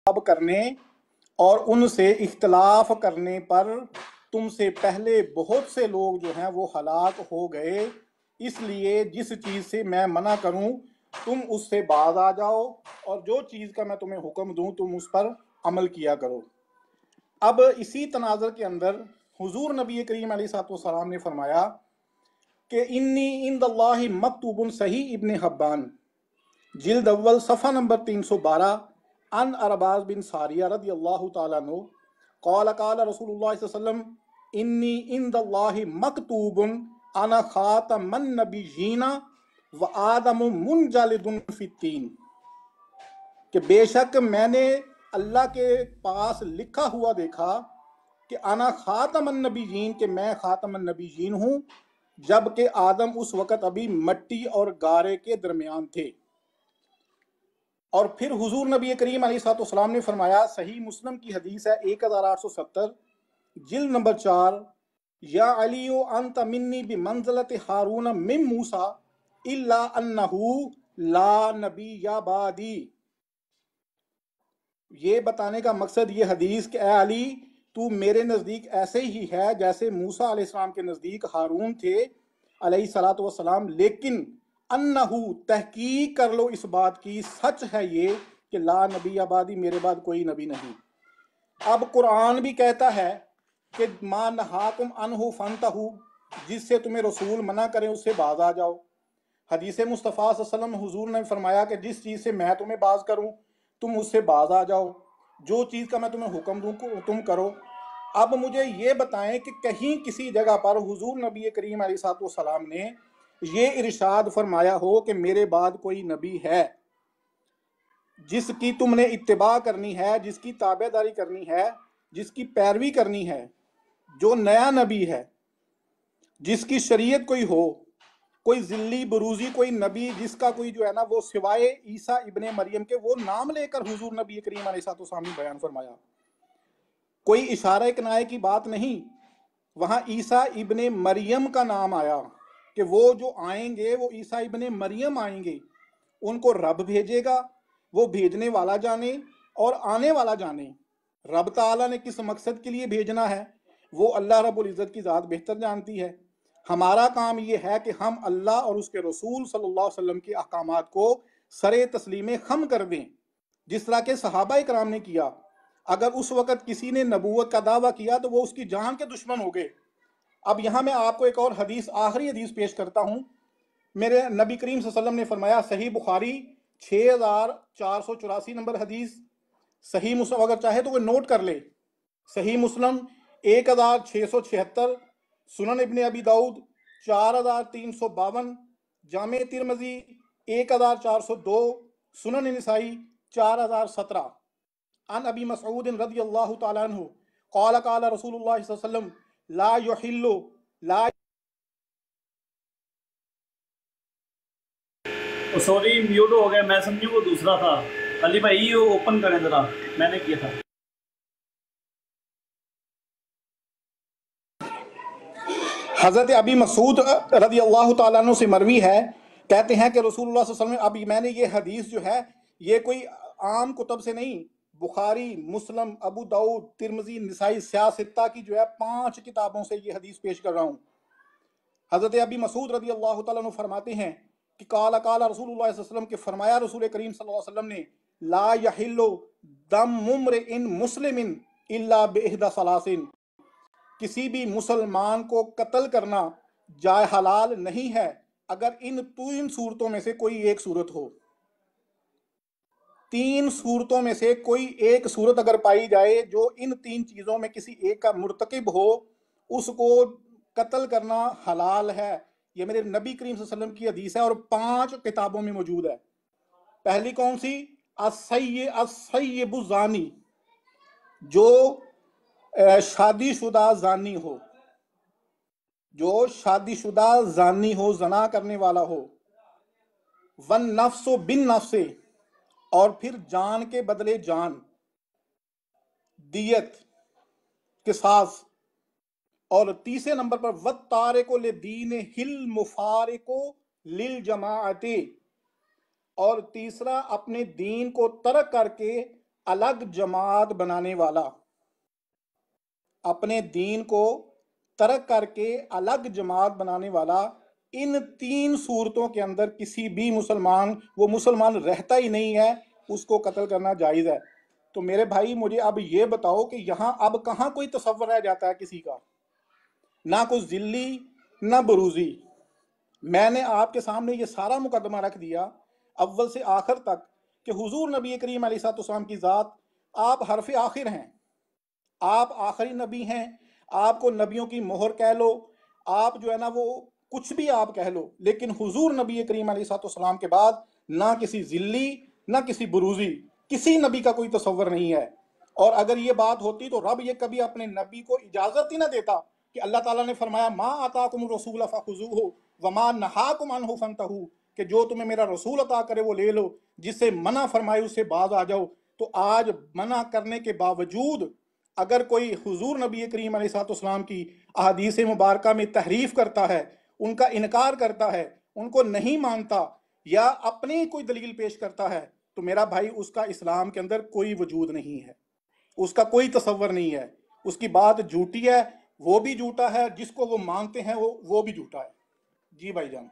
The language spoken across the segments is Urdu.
کرنے اور ان سے اختلاف کرنے پر تم سے پہلے بہت سے لوگ جو ہیں وہ ہلاک ہو گئے، اس لیے جس چیز سے میں منع کروں تم اس سے باز آ جاؤ، اور جو چیز کا میں تمہیں حکم دوں تم اس پر عمل کیا کرو۔ اب اسی تناظر کے اندر حضور نبی کریم علیہ الصلوۃ والسلام نے فرمایا کہ انی عند اللہ مکتوب، صحیح ابن حبان جلد اول صفحہ نمبر 312، ان ارباز بن ساریہ رضی اللہ تعالیٰ عنہ قال قال رسول اللہ صلی اللہ علیہ وسلم انی عند اللہ مکتوب انا خاتم النبیین و آدم منجلد فی الطین، کہ بے شک میں نے اللہ کے پاس لکھا ہوا دیکھا کہ انا خاتم النبیین، کہ میں خاتم النبیین ہوں، جبکہ آدم اس وقت ابھی مٹی اور گارے کے درمیان تھے۔ اور پھر حضور نبی کریم علیہ الصلوۃ والسلام نے فرمایا، صحیح مسلم کی حدیث ہے 1870 جلد نمبر 4، یا علی انت منی بمنزلت ہارون من موسیٰ الا انہ لا نبی بعدی۔ یہ بتانے کا مقصد یہ حدیث کہ اے علی تو میرے نزدیک ایسے ہی ہے جیسے موسیٰ علیہ السلام کے نزدیک ہارون تھے علیہ الصلوۃ والسلام، لیکن انہو تحقیق کر لو اس بات کی، سچ ہے یہ کہ لا نبی بعدی، میرے بعد کوئی نبی نہیں۔ اب قرآن بھی کہتا ہے کہ ما نہاکم عنہ فانتہوا، جس سے تمہیں رسول منع کریں اس سے باز آ جاؤ۔ حدیث مصطفیٰ صلی اللہ علیہ وسلم حضور نے فرمایا کہ جس چیز سے میں تمہیں باز کروں تم اس سے باز آ جاؤ، جو چیز کا میں تمہیں حکم دوں تم کرو۔ اب مجھے یہ بتائیں کہ کہیں کسی جگہ پر حضور نبی کریم علیہ الصلوۃ والسلام نے یہ ارشاد فرمایا ہو کہ میرے بعد کوئی نبی ہے جس کی تم نے اتباع کرنی ہے، جس کی تابع داری کرنی ہے، جس کی پیروی کرنی ہے، جو نیا نبی ہے، جس کی شریعت کوئی ہو، کوئی ذلی بروزی کوئی نبی جس کا کوئی جو ہے نا وہ سوائے عیسیٰ ابن مریم کے وہ نام لے کر حضور نبی کریم علیہ الصلوۃ والسلام نے بیان فرمایا، کوئی اشارہ کنایہ کی بات نہیں۔ وہاں عیسیٰ ابن مریم کا نام آیا کہ وہ جو آئیں گے وہ عیسیٰ ابن مریم آئیں گے، ان کو رب بھیجے گا، وہ بھیجنے والا جانے اور آنے والا جانے۔ رب تعالیٰ نے کس مقصد کے لیے بھیجنا ہے وہ اللہ رب العزت کی ذات بہتر جانتی ہے۔ ہمارا کام یہ ہے کہ ہم اللہ اور اس کے رسول صلی اللہ علیہ وسلم کے احکامات کو سرے تسلیم خم کر دیں، جس طرح کہ صحابہ کرام نے کیا۔ اگر اس وقت کسی نے نبوت کا دعویٰ کیا تو وہ اس کی جان کے دشمن ہو گئے۔ اب یہاں میں آپ کو ایک اور حدیث، آخری حدیث پیش کرتا ہوں۔ میرے نبی کریم صلی اللہ علیہ وسلم نے فرمایا، صحیح بخاری 6484 نمبر حدیث، صحیح مسلم اگر چاہے تو وہ نوٹ کر لے، صحیح مسلم 1676، سنن ابن ابی داؤد 4352، جامع ترمذی 1402، سنن نسائی 4017، عن ابی مسعود رضی اللہ تعالیٰ عنہ قال قال رسول اللہ صلی اللہ علیہ وسلم لا یحل لا سوری میوٹ ہو گیا، میں سمجھوں وہ دوسرا تھا۔ علی بھائی یہ اوپن کریں ذرا، میں نے کیا تھا۔ حضرت ابی مسعود رضی اللہ تعالیٰ عنہ سے مروی ہے، کہتے ہیں کہ رسول اللہ صلی اللہ علیہ وسلم، اب میں نے یہ حدیث جو ہے یہ کوئی عام کتب سے نہیں، بخاری، مسلم، ابو داؤد، ترمذی، نسائی، سیاستہ کی جو ہے 5 کتابوں سے یہ حدیث پیش کر رہا ہوں۔ حضرت ابی مسعود رضی اللہ تعالیٰ عنہ فرماتے ہیں کہ قال قال رسول اللہ صلی اللہ علیہ وسلم، کہ فرمایا رسول کریم صلی اللہ علیہ وسلم نے، لا یحل دم ممرئ مسلم الا باحدی ثلاث، کسی بھی مسلمان کو قتل کرنا جائے حلال نہیں ہے اگر ان 3 صورتوں میں سے کوئی ایک صورت ہو۔ 3 صورتوں میں سے کوئی ایک صورت اگر پائی جائے جو ان 3 چیزوں میں کسی ایک کا مرتکب ہو، اس کو قتل کرنا حلال ہے۔ یہ میرے نبی کریم صلی اللہ علیہ وسلم کی حدیث ہے اور 5 کتابوں میں موجود ہے۔ پہلی کون سی؟ السیب الزانی، جو شادی شدہ زانی ہو، جو شادی شدہ زانی ہو، زنا کرنے والا ہو۔ والنفس بالنفس، اور پھر جان کے بدلے جان، دیت، قصاص۔ اور تیسرے نمبر پر والتارک لدینہ المفارق للجماعت، اور تیسرا اپنے دین کو ترک کر کے الگ جماعت بنانے والا، اپنے دین کو ترک کر کے الگ جماعت بنانے والا، ان 3 صورتوں کے اندر کسی بھی مسلمان، وہ مسلمان رہتا ہی نہیں ہے، اس کو قتل کرنا جائز ہے۔ تو میرے بھائی مجھے اب یہ بتاؤ کہ یہاں اب کہاں کوئی تصور رہ جاتا ہے کسی کا، نہ کوئی ذلی نہ بروزی۔ میں نے آپ کے سامنے یہ سارا مقدمہ رکھ دیا اول سے آخر تک کہ حضور نبی کریم علیہ الصلوۃ والسلام کی ذات، آپ حرف آخر ہیں، آپ آخری نبی ہیں، آپ کو نبیوں کی مہر کہہ لو، آپ جو ہے نا وہ کچھ بھی آپ کہہ لو، لیکن حضور نبی کریم علیہ الصلوۃ والسلام کے بعد نہ کسی ذلی نہ کسی بروزی، کسی نبی کا کوئی تصور نہیں ہے۔ اور اگر یہ بات ہوتی تو رب یہ کبھی اپنے نبی کو اجازت ہی نہ دیتا کہ اللہ تعالیٰ نے فرمایا ما آتاکم الرسول فخذوہ وما نہاکم عنہ فانتہوا، کہ جو تمہیں میرا رسول عطا کرے وہ لے لو، جس سے منع فرمائے اس سے باز آ جاؤ۔ تو آج منع کرنے کے باوجود اگر کوئی حضور نبی کریم علیہ الصلوۃ والسلام کی احادیث مبارکہ میں تحریف کرتا ہے، ان کا انکار کرتا ہے، ان کو نہیں مانتا یا اپنی کوئی دلیل پیش کرتا ہے، تو میرا بھائی اس کا اسلام کے اندر کوئی وجود نہیں ہے، اس کا کوئی تصور نہیں ہے، اس کی بات جھوٹی ہے، وہ بھی جھوٹا ہے، جس کو وہ مانتے ہیں وہ بھی جھوٹا ہے۔ جی بھائی جان۔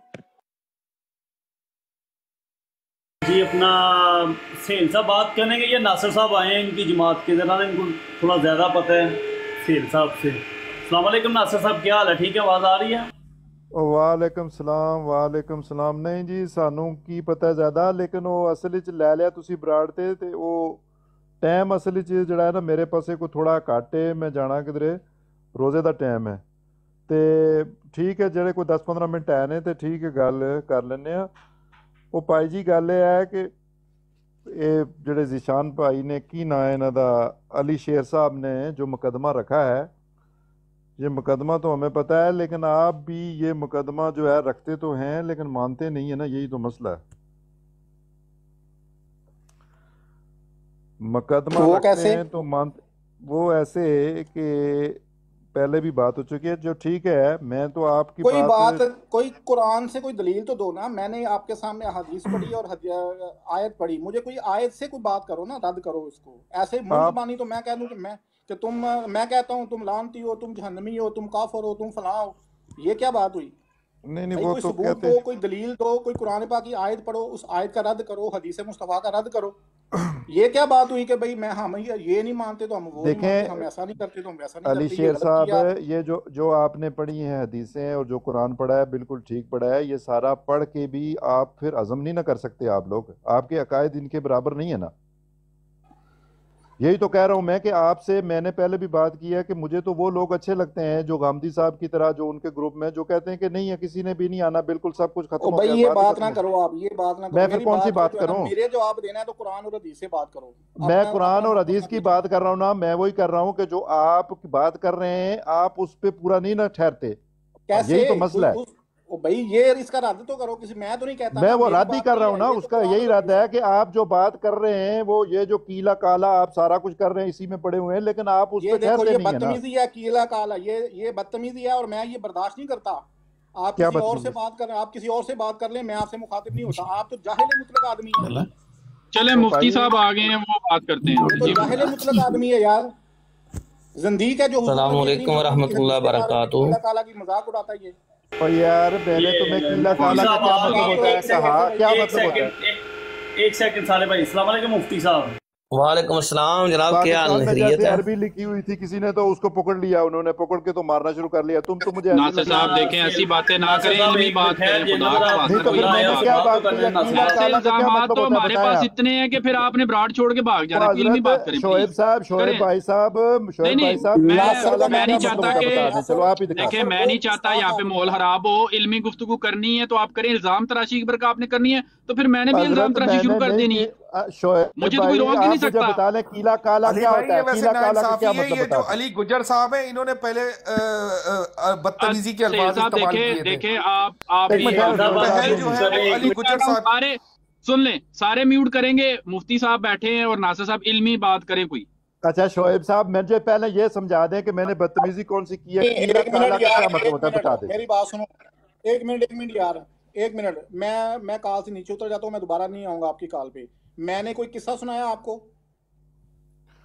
جی اپنا سہیل صاحب بات کرنے کے، یہ ناصر صاحب آئے ہیں ان کی جماعت کے، ذرا ان کو تھوڑا زیادہ پتہ ہے سہیل صاحب سے۔ السلام علیکم ناصر صاحب، کیا حال ہے؟ ٹھیک ہے، آواز آ رہی ہے؟ وعلیکم السلام وعلیکم السلام۔ نہیں جی سانوں کی پتہ ہے زیادہ، لیکن وہ اصل وچ لے لیا تسی براڑ تے وہ ٹائم اصل وچ جڑا ہے نا میرے پاسے کوئی تھوڑا گھٹ ہے، میں جانا کدھرے روزے دا ٹائم ہے تے ٹھیک ہے، جڑے کوئی 10-15 منٹ ہے نے تے ٹھیک ہے گل کر لینے ہاں۔ وہ بھائی جی گل یہ ہے کہ یہ جڑے ذیشان بھائی نے کی نا ہے انہاں دا، علی شیر صاحب نے جو مقدمہ رکھا ہے، یہ مقدمہ تو ہمیں پتہ ہے، لیکن آپ بھی یہ مقدمہ جو ہے رکھتے تو ہیں لیکن مانتے نہیں ہیں نا، یہی تو مسئلہ ہے۔ مقدمہ وہ رکھتے کیسے؟ ہیں تو مانتے، وہ ایسے کہ پہلے بھی بات ہو چکی ہے، جو ٹھیک ہے میں تو آپ کی کوئی بات بات، کوئی قرآن سے کوئی دلیل تو دو نا۔ میں نے آپ کے سامنے حدیث پڑھی اور آیت پڑھی، مجھے کوئی آیت سے کوئی بات کرو نا، رد کرو اس کو۔ ایسے منہ آپ زبانی تو میں کہہ دوں کہ تم، میں کہتا ہوں تم لعنتی ہو، تم جہنمی ہو، تم کافر ہو، تم فلاں ہو، یہ کیا بات ہوئی؟ نہیں بھائی وہ کوئی تو ثبوت کہتے دو، کوئی دلیل دو، کوئی قرآن پاک کی آیت پڑھو، اس آیت کا رد کرو، حدیث مصطفیٰ کا رد کرو۔ یہ کیا بات ہوئی کہ بھائی ہم یہ نہیں مانتے تو ہم وہ نہیں مانتے، ہم دیکھیں ایسا نہیں کرتے تو ہم ویسا نہیں علی کرتے، یہ شیر غلط صاحب، کیا آپ نے۔ یہ جو آپ نے پڑھی ہیں حدیثیں اور جو قرآن پڑھا ہے بالکل ٹھیک پڑھا ہے، یہ سارا پڑھ کے بھی آپ پھر عزم نہیں نہ کر سکتے، آپ لوگ، آپ کے عقائد ان کے برابر نہیں ہے نا۔ یہی تو کہہ رہا ہوں میں کہ آپ سے میں نے پہلے بھی بات کی ہے کہ مجھے تو وہ لوگ اچھے لگتے ہیں جو غامدی صاحب کی طرح، جو ان کے گروپ میں جو کہتے ہیں کہ نہیں ہے کسی نے بھی نہیں آنا، بالکل سب کچھ او ختم ہو بھائی گیا، یہ بات ہی بات نہ ختم ہو کرو، آپ یہ بات نہ کرو، میں پھر میری کون سی بات ہو بات جو ہے نا، کروں؟ میرے جواب دینا ہے تو قرآن اور حدیث سے بات کرو، میں اپنا قرآن اور مطلب حدیث نہ کی بیچو۔ بات کر رہا ہوں نا، میں وہی کر رہا ہوں کہ جو آپ بات کر رہے ہیں آپ اس پہ پورا نہیں نہ ٹھہرتے، کیسے؟ یہی تو مسئلہ ہے۔ او بھائی یہ اس کا رد تو کرو کسی، میں تو نہیں کہتا میں نا، وہ میری رد ہی بات کر رہا نہیں ہوں ہے، نا، یہ اس تو کا قرآن یہی اور رد حدیث ہے ہے۔ کہ آپ جو بات کر رہے ہیں وہ یہ جو کیلا کالا آپ سارا کچھ کر رہے ہیں اسی میں پڑے ہوئے ہیں، لیکن آپ اس یہ پہ دیکھو ٹھہرتے یہ نہیں ہیں نا۔ بدتمیزی ہے، کیلا کالا، یہ بدتمیزی ہے اور میں یہ برداشت نہیں کرتا۔ آپ کیا کسی اور سے بدتمیزی؟ بات کر رہے ہیں، آپ کسی اور سے بات کر لیں، میں آپ سے مخاطب نہیں ہوتا، آپ تو جاہل مطلق آدمی ہیں، چلیں تو مفتی بھائی صاحب آ گئے ہیں، وہ بات کرتے یہ ہیں تو جی۔ جاہل مطلق آدمی ہے یار، زندیق ہے جو حضور السلام نبی کریم علیکم صلی اللہ علیہ وسلم ورحمۃ کی اللہ حدیث کے بارے میں وبرکاتہ۔ کیلا کالا کی مذاق اڑاتا ہے یہ۔ اور یار میں نے تمہیں یہ کیلا مفتی کالا کا صاحب کیا آ مطلب گئے، ہوتا ہے ایک کہا، سیکنڈ کیا ایک مطلب ہوتا ہے؟ سیکنڈ ایک سیکنڈ سارے بھائی، السلام علیکم مفتی صاحب۔ وعلیکم السلام جناب، کیا حال پاکستان میں خیریت جیسے ہے؟ عربی لکھی ہوئی تھی کسی نے تو اس کو پکڑ لیا، انہوں نے پکڑ کے تو مارنا شروع کر لیا، تم تو مجھے ایسے ناصر لگ رہے نہ ہو صاحب نہ کہ دیکھیں ایسی باتیں نہ ناصر کریں، صاحب علمی ایک بات خیر کریں، جی نا خدا ذرا، کا نہیں واسطہ تو کوئی پھر اللہ میں ہے نے علمی اور بات کیا بات کریں۔ تو بات کی کرنے ہے؟ ناصر کیلا صاحب۔ ایسے کالا کا کیا الزامات مطلب تو ہوتا ہے ہمارے بتائیں پاس آپ۔ اتنے ہیں کہ پھر آپ نے براڈ چھوڑ کے بھاگ تو جانا، پھر علمی حضرت بات کریں پلیز شعیب کریں۔ بھائی صاحب، نہیں شعیب بھائی نہیں، صاحب کیلا ناصر کالا کا کا میں میں کیا نہیں کہتا مطلب ہوں چاہتا ہوتا ہے کہ بتا دیں، چلو آپ ہی دکھا دیکھیں دیں۔ ناصر میں وہ نہیں چاہتا استاد یہاں پہ آدمی ماحول ہے۔ خراب ہو، علمی گفتگو کرنی ہے تو آپ کریں، الزام تراشی پر کا آپ نے کرنی ہے تو پھر میں نے بھی الزام حضرت تراشی میں شروع نے کر نہیں دینی کی، ہے، شعیب مجھے تو کوئی بھائی روک ہی نہیں آپ مجھے سکتا۔ بتا لیں کیلا کالا علی کیا بھائی ہوتا یہ ہے، ویسے کیلا کالا کا ناانصافی کیا ہے، مطلب یہ بتا جو دیں۔ علی گجر صاحب ہیں انہوں نے پہلے بدتمیزی کے سہیل الفاظ صاحب استعمال کیے تھے۔ دیکھیں آپ ایک بھی منٹ سہیل ٹھہرو، اپنا صاحب شعیب آپ صاحب پہلے نہیں جو نہیں ہے وہ کریں۔ علی میں گجر کہتا ہوں صاحب سارے سن لیں، سارے میوٹ کریں گے، مفتی صاحب بیٹھے ہیں اور ناصر صاحب علمی بات کریں کوئی۔ اچھا شعیب صاحب مجھے پہلے یہ سمجھا دیں کہ میں نے بدتمیزی کون سی کی ہے، کیلا ایک کالا منٹ کا یار، کیا مطلب ایک ہوتا ہے منٹ بتا دیں۔ میری بات سنو، ایک منٹ یار، ایک منٹ، میں کال سے نیچے اتر جاتا ہوں، میں دوبارہ نہیں آؤں گا آپ کی کال پہ۔ میں نے کوئی قصہ سنایا آپ کو؟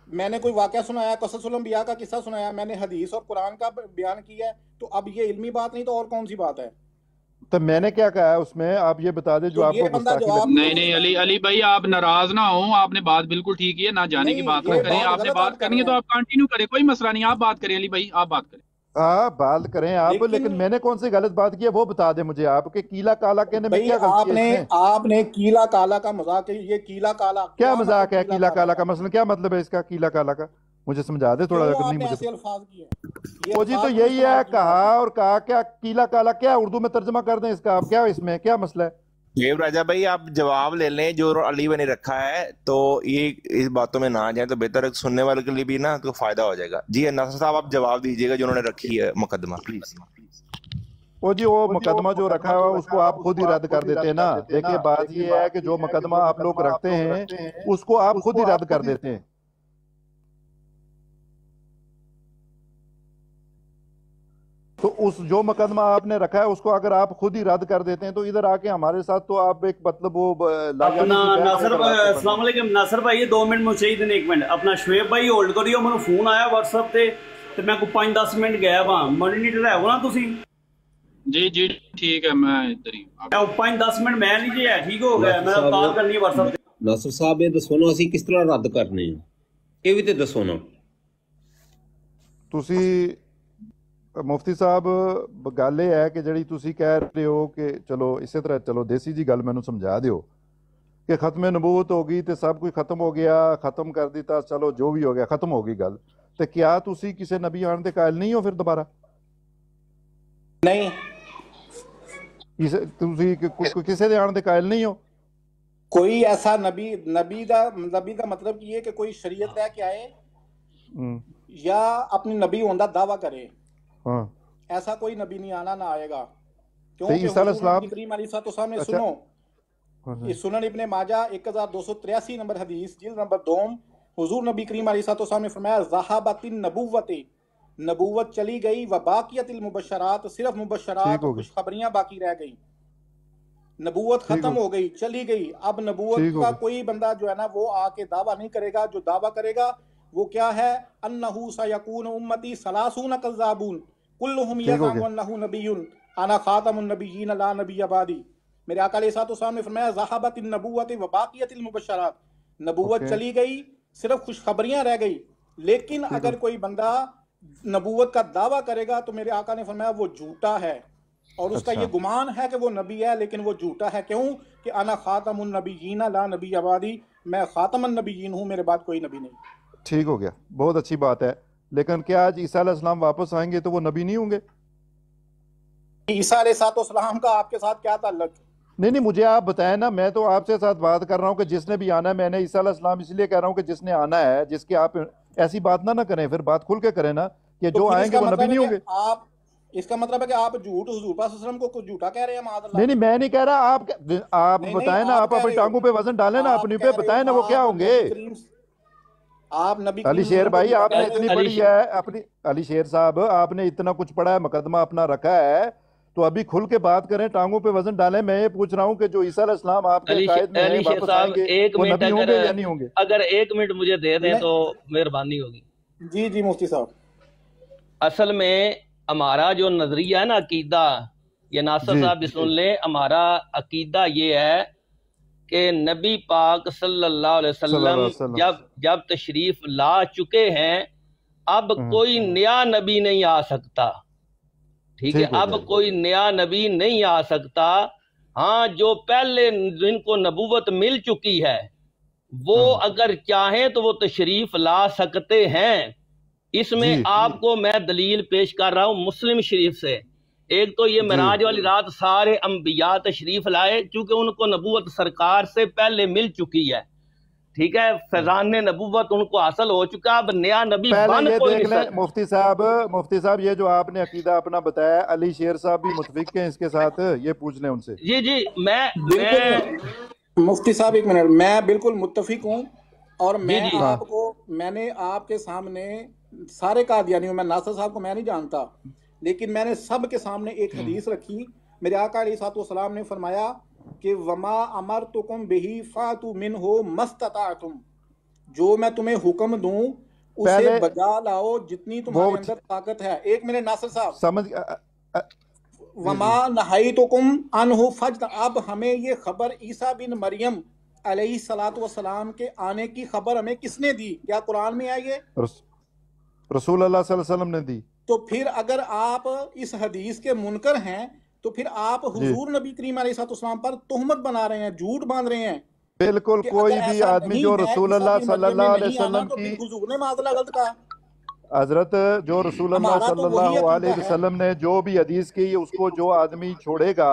میں نے کوئی واقعہ سنایا, قصص الانبیاء کا قصہ سنایا, میں نے حدیث اور قرآن کا بیان کیا ہے, تو اب یہ علمی بات نہیں تو اور کون سی بات ہے؟ تو میں نے کیا کہا ہے اس میں, آپ یہ بتا دیں جو تو آپ یہ کو بندہ گستاخی جواب لگتی نہیں نہیں علی بھائی آپ ناراض نہ ہوں, آپ نے بات بالکل ٹھیک کی ہے, نہ جانے کی نہیں, بات نہ یہ کریں, بات آپ نے غلط بات آپ کر کرنی ہے رہے تو ہیں. آپ کنٹینیو کریں, کوئی مسئلہ نہیں, آپ بات کریں علی بھائی, آپ بات کریں. ہاں بات کریں آپ, لیکن میں نے کون سی غلط بات کی ہے وہ بتا دیں مجھے آپ, کہ کیلا کالا کہنے میں بھائی کیا غلطی ہے اس میں؟ آپ نے کیلا کالا کا مذاق ہے, یہ کیلا کالا کیا مطلب مذاق ہے کیلا کیلا کالا کا؟ کا؟ مثلا کیا مطلب ہے اس کا کیلا کالا کا؟ مجھے سمجھا دے تھوڑا, کیوں اگر آپ نہیں نے مجھے ایسے الفاظ کیے؟ یہ وہ جی تو الفاظ کیوں یہی ہے, استعمال کیے کہا آپ نے؟ اور کہا, کیا کیلا کالا کیا اردو میں ترجمہ کر دیں اس کا آپ, کیا اس میں کیا مسئلہ ہے؟ شعیب راجہ بھائی آپ جواب لے لیں جو علی بھائی نے رکھا ہے, تو یہ اس باتوں میں نہ آ جائیں تو بہتر ہے, سننے والے کے لیے بھی نا تو فائدہ ہو جائے گا. جی ناصر صاحب آپ جواب دیجیے گا جو انہوں نے رکھی ہے مقدمہ پلیز. وہ جی وہ مقدمہ جو رکھا ہوا اس کو آپ خود ہی رد کر دیتے ہیں نا. دیکھیے بات یہ ہے کہ جو مقدمہ آپ لوگ رکھتے ہیں اس کو آپ خود ہی رد کر دیتے ہیں. تو اس جو مقدمہ آپ نے رکھا ہے اس کو اگر آپ خود ہی رد کر دیتے ہیں تو ادھر آ کے ہمارے ساتھ تو آپ ایک مطلب وہ اپنا ناصر السلام علیکم ناصر بھائی 2 منٹ مجھے چاہیے تھے, 1 منٹ اپنا شعیب بھائی ہولڈ کریو, میں فون آیا واٹس ایپ تے تو میں کو 5-10 منٹ گیا وہاں مانیٹر ہے نا تسی جی جی ٹھیک ہے, میں ادھر ہی 5-10 منٹ میں نہیں جی ہے, ٹھیک ہو گیا, میں کال کرنی ہے واٹس ایپ تے. ناصر صاحب یہ دسو نا اسی کس طرح رد کرنے ہیں, یہ بھی تے دسو نا. تسی مفتی صاحب گل یہ ہے کہ جڑی تسی کہہ رہے ہو کہ چلو اسی طرح, چلو دیسی جی گل مینوں سمجھا دیو کہ ختم نبوت ہو گئی تے سب کچھ ختم ہو گیا, ختم کر دیتا, چلو جو بھی ہو گیا ختم ہو گئی گل, تے کیا تسی کسی نبی آن دے قائل نہیں ہو پھر دوبارہ؟ نہیں, تسی کسی دے آن دے قائل نہیں ہو؟ کوئی ایسا نبی دا مطلب یہ ہے کہ کوئی شریعت لے کے آئے یا اپنی نبی ہوندہ دعویٰ کرے, ہاں ایسا کوئی نبی نہیں آنا نہ آئے گا, تو کیونکہ عیسیٰ علیہ حضور السلام, نبی کریم علیہ السلام نے اچھا سنو سنن ابن ماجہ 1283 نمبر حدیث جلد نمبر 2, حضور نبی کریم علیہ السلام نے فرمایا ذہبت النبوت, نبوت چلی گئی, وباقیت المبشرات, صرف مبشرات اور خوشخبریاں باقی رہ گئی. نبوت ختم ہو گئی, چلی گئی, اب نبوت کا کوئی بندہ جو ہے نا وہ آ کے دعویٰ نہیں کرے گا. جو دعویٰ کرے گا وہ کیا ہے, انہو سیکون امتی ثلاثون کذابون کلہم یزعم انہ نبی انا خاتم النبیین لا نبی بعدی. میرے آقا علیہ السلام نے فرمایا ذہبت النبوت وباقیت المبشرات, نبوت چلی گئی, صرف خوشخبریاں رہ گئی. لیکن اگر کوئی بندہ نبوت کا دعویٰ کرے گا تو میرے آقا نے فرمایا وہ جھوٹا ہے, اور اس کا یہ گمان ہے کہ وہ نبی ہے لیکن وہ جھوٹا ہے. کیوں کہ انا خاتم النبیین لا نبی بعدی, میں خاتم النبیین ہوں, میرے بعد کوئی نبی نہیں. ٹھیک ہو گیا, بہت اچھی بات ہے, لیکن کیا آج عیسیٰ علیہ السلام واپس آئیں گے تو وہ نبی نہیں ہوں گے؟ عیسیٰ علیہ السلام کا آپ کے ساتھ کیا تعلق؟ نہیں مجھے آپ بتائیں نا, میں تو آپ سے ساتھ بات کر رہا ہوں کہ جس نے بھی آنا ہے. میں نے عیسیٰ علیہ السلام اس لیے کہہ رہا ہوں کہ جس نے آنا ہے, جس کی آپ ایسی بات نہ کریں, پھر بات کھل کے کریں نا کہ جو آئیں گے وہ نبی نہیں ہوں گے. اس کا مطلب ہے کہ آپ جھوٹ حضور پاک صلی اللہ علیہ وسلم کو جھوٹا کہہ رہے ہیں معاذ اللہ. نہیں میں نہیں کہہ رہا, آپ بتائیں نا, آپ اپنی ٹانگوں پہ وزن ڈالیں نا اپنی پہ, بتائیں نا وہ کیا ہوں گے. آپ نبی علی شیر بھائی آپ نے اتنی پڑھی ہے اپنی, علی شیر صاحب آپ نے اتنا کچھ پڑھا ہے, مقدمہ اپنا رکھا ہے, تو ابھی کھل کے بات کریں, ٹانگوں پہ وزن ڈالیں. میں یہ پوچھ رہا ہوں کہ جو عیسیٰ علیہ السلام آپ کے قائد میں ہیں واپس آئیں گے, وہ نبی ہوں گے یا نہیں ہوں گے؟ اگر 1 منٹ مجھے دے دیں تو مہربانی ہوگی. جی مفتی صاحب, اصل میں ہمارا جو نظریہ ہے نا عقیدہ, یہ ناصر صاحب بھی سن لیں, ہمارا عقیدہ یہ ہے کہ نبی پاک صلی اللہ علیہ وسلم جب تشریف لا چکے ہیں, اب کوئی نیا نبی نہیں آ سکتا. ٹھیک ہے, اب کوئی نیا نبی نہیں آ سکتا. ہاں جو پہلے جن کو نبوت مل چکی ہے وہ اگر چاہیں تو وہ تشریف لا سکتے ہیں. اس میں آپ کو میں دلیل پیش کر رہا ہوں مسلم شریف سے. ایک تو یہ معراج والی رات سارے انبیاء تشریف لائے کیونکہ ان کو نبوت سرکار سے پہلے مل چکی ہے. ٹھیک ہے, فیضان نبوت ان کو حاصل ہو چکا, اب نیا نبی بن کوئی نہیں سکتا. مفتی صاحب یہ جو آپ نے عقیدہ اپنا بتایا, علی شیر صاحب بھی متفق ہیں اس کے ساتھ, یہ پوچھ لیں ان سے. جی میں مفتی صاحب 1 منٹ, میں بالکل متفق ہوں, اور میں نے آپ کے سامنے سارے قادیانیوں, میں ناصر صاحب کو میں نہیں جانتا, لیکن میں نے سب کے سامنے ایک حدیث رکھی. میرے آقا علیہ السلام نے فرمایا کہ وما امرتکم بہ فاتوا منہ مستطعتم, जो मैं तुम्हें हुक्म दूं उसे पहले बजा लाओ जितनी तुम्हारे वो अंदर ताकत है। एक मिनट नासिर साहब, समझ वमा नहाइतुकुम अनहु फज्त, अब हमें ये खबर ईसा बिन मरियम अलैहिस्सलातु वस्सलाम के आने की खबर हमें किसने दी? क्या कुरान में आई है? रसूल अल्लाह सल्लल्लाहु अलैहि वसल्लम ने दी। तो फिर अगर आप इस हदीस के मुनकर हैं तो फिर आप जी हुजूर नबी करीम अलैहिस्सलाम पर तोहमत बना रहे हैं, झूठ बांध रहे हैं बिल्कुल। कि कोई अगर भी ऐसा आदमी नहीं जो है, रसूल ईसा अल्लाह बिन मरियम ने सल्लल्लाहु अलैहि नहीं आना, वसल्लम तो की फिर हुजूर ने माज़ला गलत कहा। हजरत जो रसूल अल्लाह हमारा तो वही सल्लल्लाहु अकीदा अलैहि है। वसल्लम ने जो भी हदीस की, उसको जो आदमी छोड़ेगा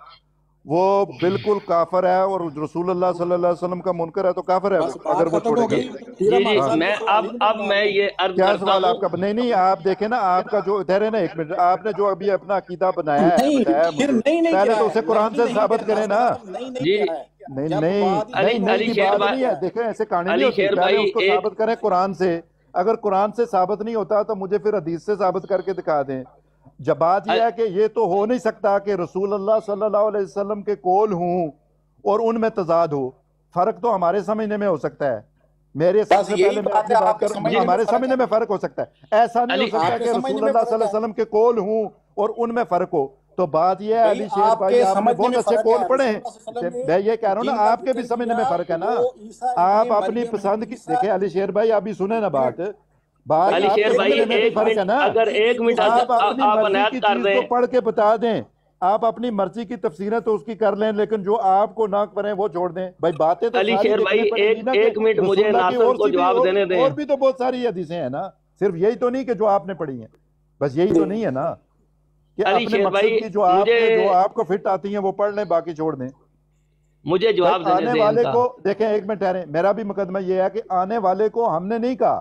वो बिल्कुल काफर है, और रसूल अल्लाह सल्लल्लाहु अलैहि वसल्लम का मुनकर है तो काफर है बस वो, बात अगर वो खत्म हो छोड़ेगा। गई। फिर जी हमारे जी, साथ मैं कोई सवाल ही नहीं अब बन मैं रहा। ये अर्ज क्या करता सवाल हूँ। आपका? नहीं आप देखें ना, आपका जो ठहरे ना, एक मिनट, आपने जो अभी अपना अकीदा बनाया है, नहीं, बताया फिर मुझे, नहीं पहले किया तो है, उसे कुरान नहीं से नहीं साबित किया करें नासिर ना। साहब, नहीं जी किया है। नहीं जब नहीं बात अली नहीं नहीं अली की शेर बात भाई, नहीं है। देखें, ऐसे कहानी नहीं अली होती। शेर पहले भाई उसको एक, साबित करें कुरान से। अगर कुरान से साबित नहीं होता तो मुझे फिर हदीस से साबित करके दिखा दें। जब बात यह है कि ये तो हो नहीं सकता कि रसूल अल्लाह सल्लल्लाहु अलैहि वसल्लम के कौल हूँ और उनमें तजाद हो। फर्क तो हमारे समझने में हो सकता है। मेरे बस सबसे यही पहले मैं बात अपनी है, बात आपके कर, समझने में हमारे फर्क समझने है। में फर्क हो सकता है। ऐसा नहीं हो अली सकता आपके कि समझने रसूल में अल्लाह फर्क सल्लल्लाहु है अलैहि वसल्लम के कौल हूँ और उनमें फर्क हो। तो बात यह है भाई, अली शेर भाई, आपके आपने समझने बहुत में अच्छे फर्क कौल है। पढ़े रसूल हैं। सल्लल्लाहु अलैहि वसल्लम मैं ये कह ने रहा हूँ ना, जिनका आपके भी जिक्र समझने में किया फर्क है ना। वो ईसा आप इब्ने अपनी मरियम है। पसंद की, ईसा देखिए अली शेर भाई, अभी सुने ना बात भाई अली आपके शेर भाई समझने में भी एक फर्क है मिनट, ना। अगर एक मिनट आप अपनी आप मर्जी अनायत की कर चीज को दें। पढ़ के बता दें, आप अपनी मर्जी की तफसीरें तो उसकी कर लें, लेकिन जो आपको ना करें वो छोड़ दें। भाई बातें तो अली सारी शेर भाई देखनी पड़ेगी ना, कि एक मिनट मुझे रसूलुल्लाह की नासिर और को सी भी जवाब देने और दें। भी तो बहुत सारी हदीसें हैं ना। सिर्फ यही तो नहीं कि जो आपने पढ़ी हैं, बस यही तो नहीं है ना कि अली अपने शेर भाई मकसद की जो मुझे आपको फिट आती हैं वो पढ़ लें, बाकी छोड़ दें। मुझे भाई जवाब देने आने दें वाले इनका। को देखें, एक मिनट ठहरें, मेरा भी मुकदमा ये है कि आने वाले को हमने नहीं कहा।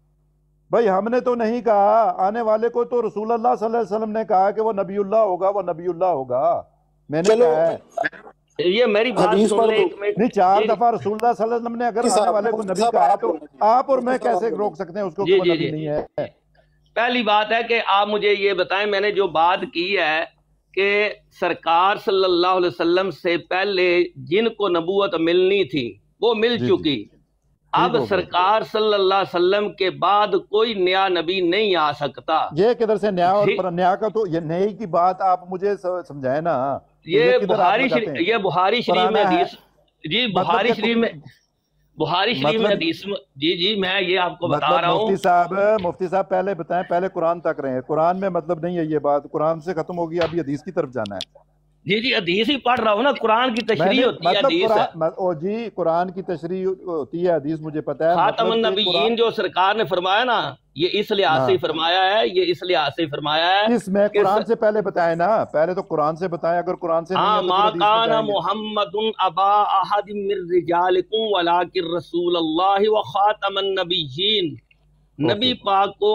भाई हमने तो नहीं कहा आने वाले को, तो रसूल अल्लाह सल्लल्लाहु अलैहि वसल्लम ने कहा कि वो नबीउल्लाह होगा, वो नबीउल्लाह होगा। मैंने चलो कहा है। ये मेरी बात हदीस सुन पढ़ ले दो। एक मिनट। नहीं, 4 जी दफा रसूलुल्लाह सल्लल्लाहु अलैहि वसल्लम ने अगर मुफ्ती आने साहब, वाले को मुफ्ती नबी साहब कहा है आप तो बोलने दीजिए। आप और मुफ्ती मैं साहब आप कैसे बोलने रोक सकते हैं उसको कि जी वो जी नबी जी, नहीं है? पहली बात है कि आप मुझे ये बताएं, मैंने जो बात की है कि सरकार सल्लल्लाहु अलैहि वसल्लम से पहले जिनको नबूवत मिलनी थी वो मिल जी जी चुकी। ठीक अब हो गया। सरकार सल्लल्लाहु अलैहि वसल्लम के बाद कोई नया नबी नहीं आ सकता। ये किधर से न्याय और जी, न्याय का, तो ये नई की बात आप मुझे समझाए ना कि ये ये किधर आप लगाते हैं? ये बुहारी शरीफ में पुराना है, हदीस। जी मतलब बुहारी कि शरीफ में, बुहारी शरीफ में मतलब हदीस में, जी जी मैं ये आपको बता मतलब रहा हूँ। मुफ्ती साहब पहले बताएं, पहले कुरान तक रहे। कुरान में मतलब नहीं है ये बात, कुरान से खत्म होगी, अभी हदीस की तरफ जाना है। जी जी हदीस ही पढ़ रहा हूँ ना, कुरान की तशरीह मैंने होती है मतलब हदीस। ओ जी, कुरान की तशरीह होती है, हदीस मुझे पता है। खातमुन मतलब कि नबीयीन जो सरकार ने फरमाया ना, ये इस लिहाज से ही हाँ, फरमाया है, ये इस लिहाज से ही फरमाया है इसमें कि कुरान से पहले बताए ना, पहले तो कुरान से बताएं। अगर कुरान से नहीं हाँ, है तो मा फिर हदीस में काना जाएंगे। मुहम्मदुन अबा अहदिम मिर रिजालिकुम वलाकिन रसूलुल्लाह व खातमुन नबिय्यीन। नबी ओके, पाक को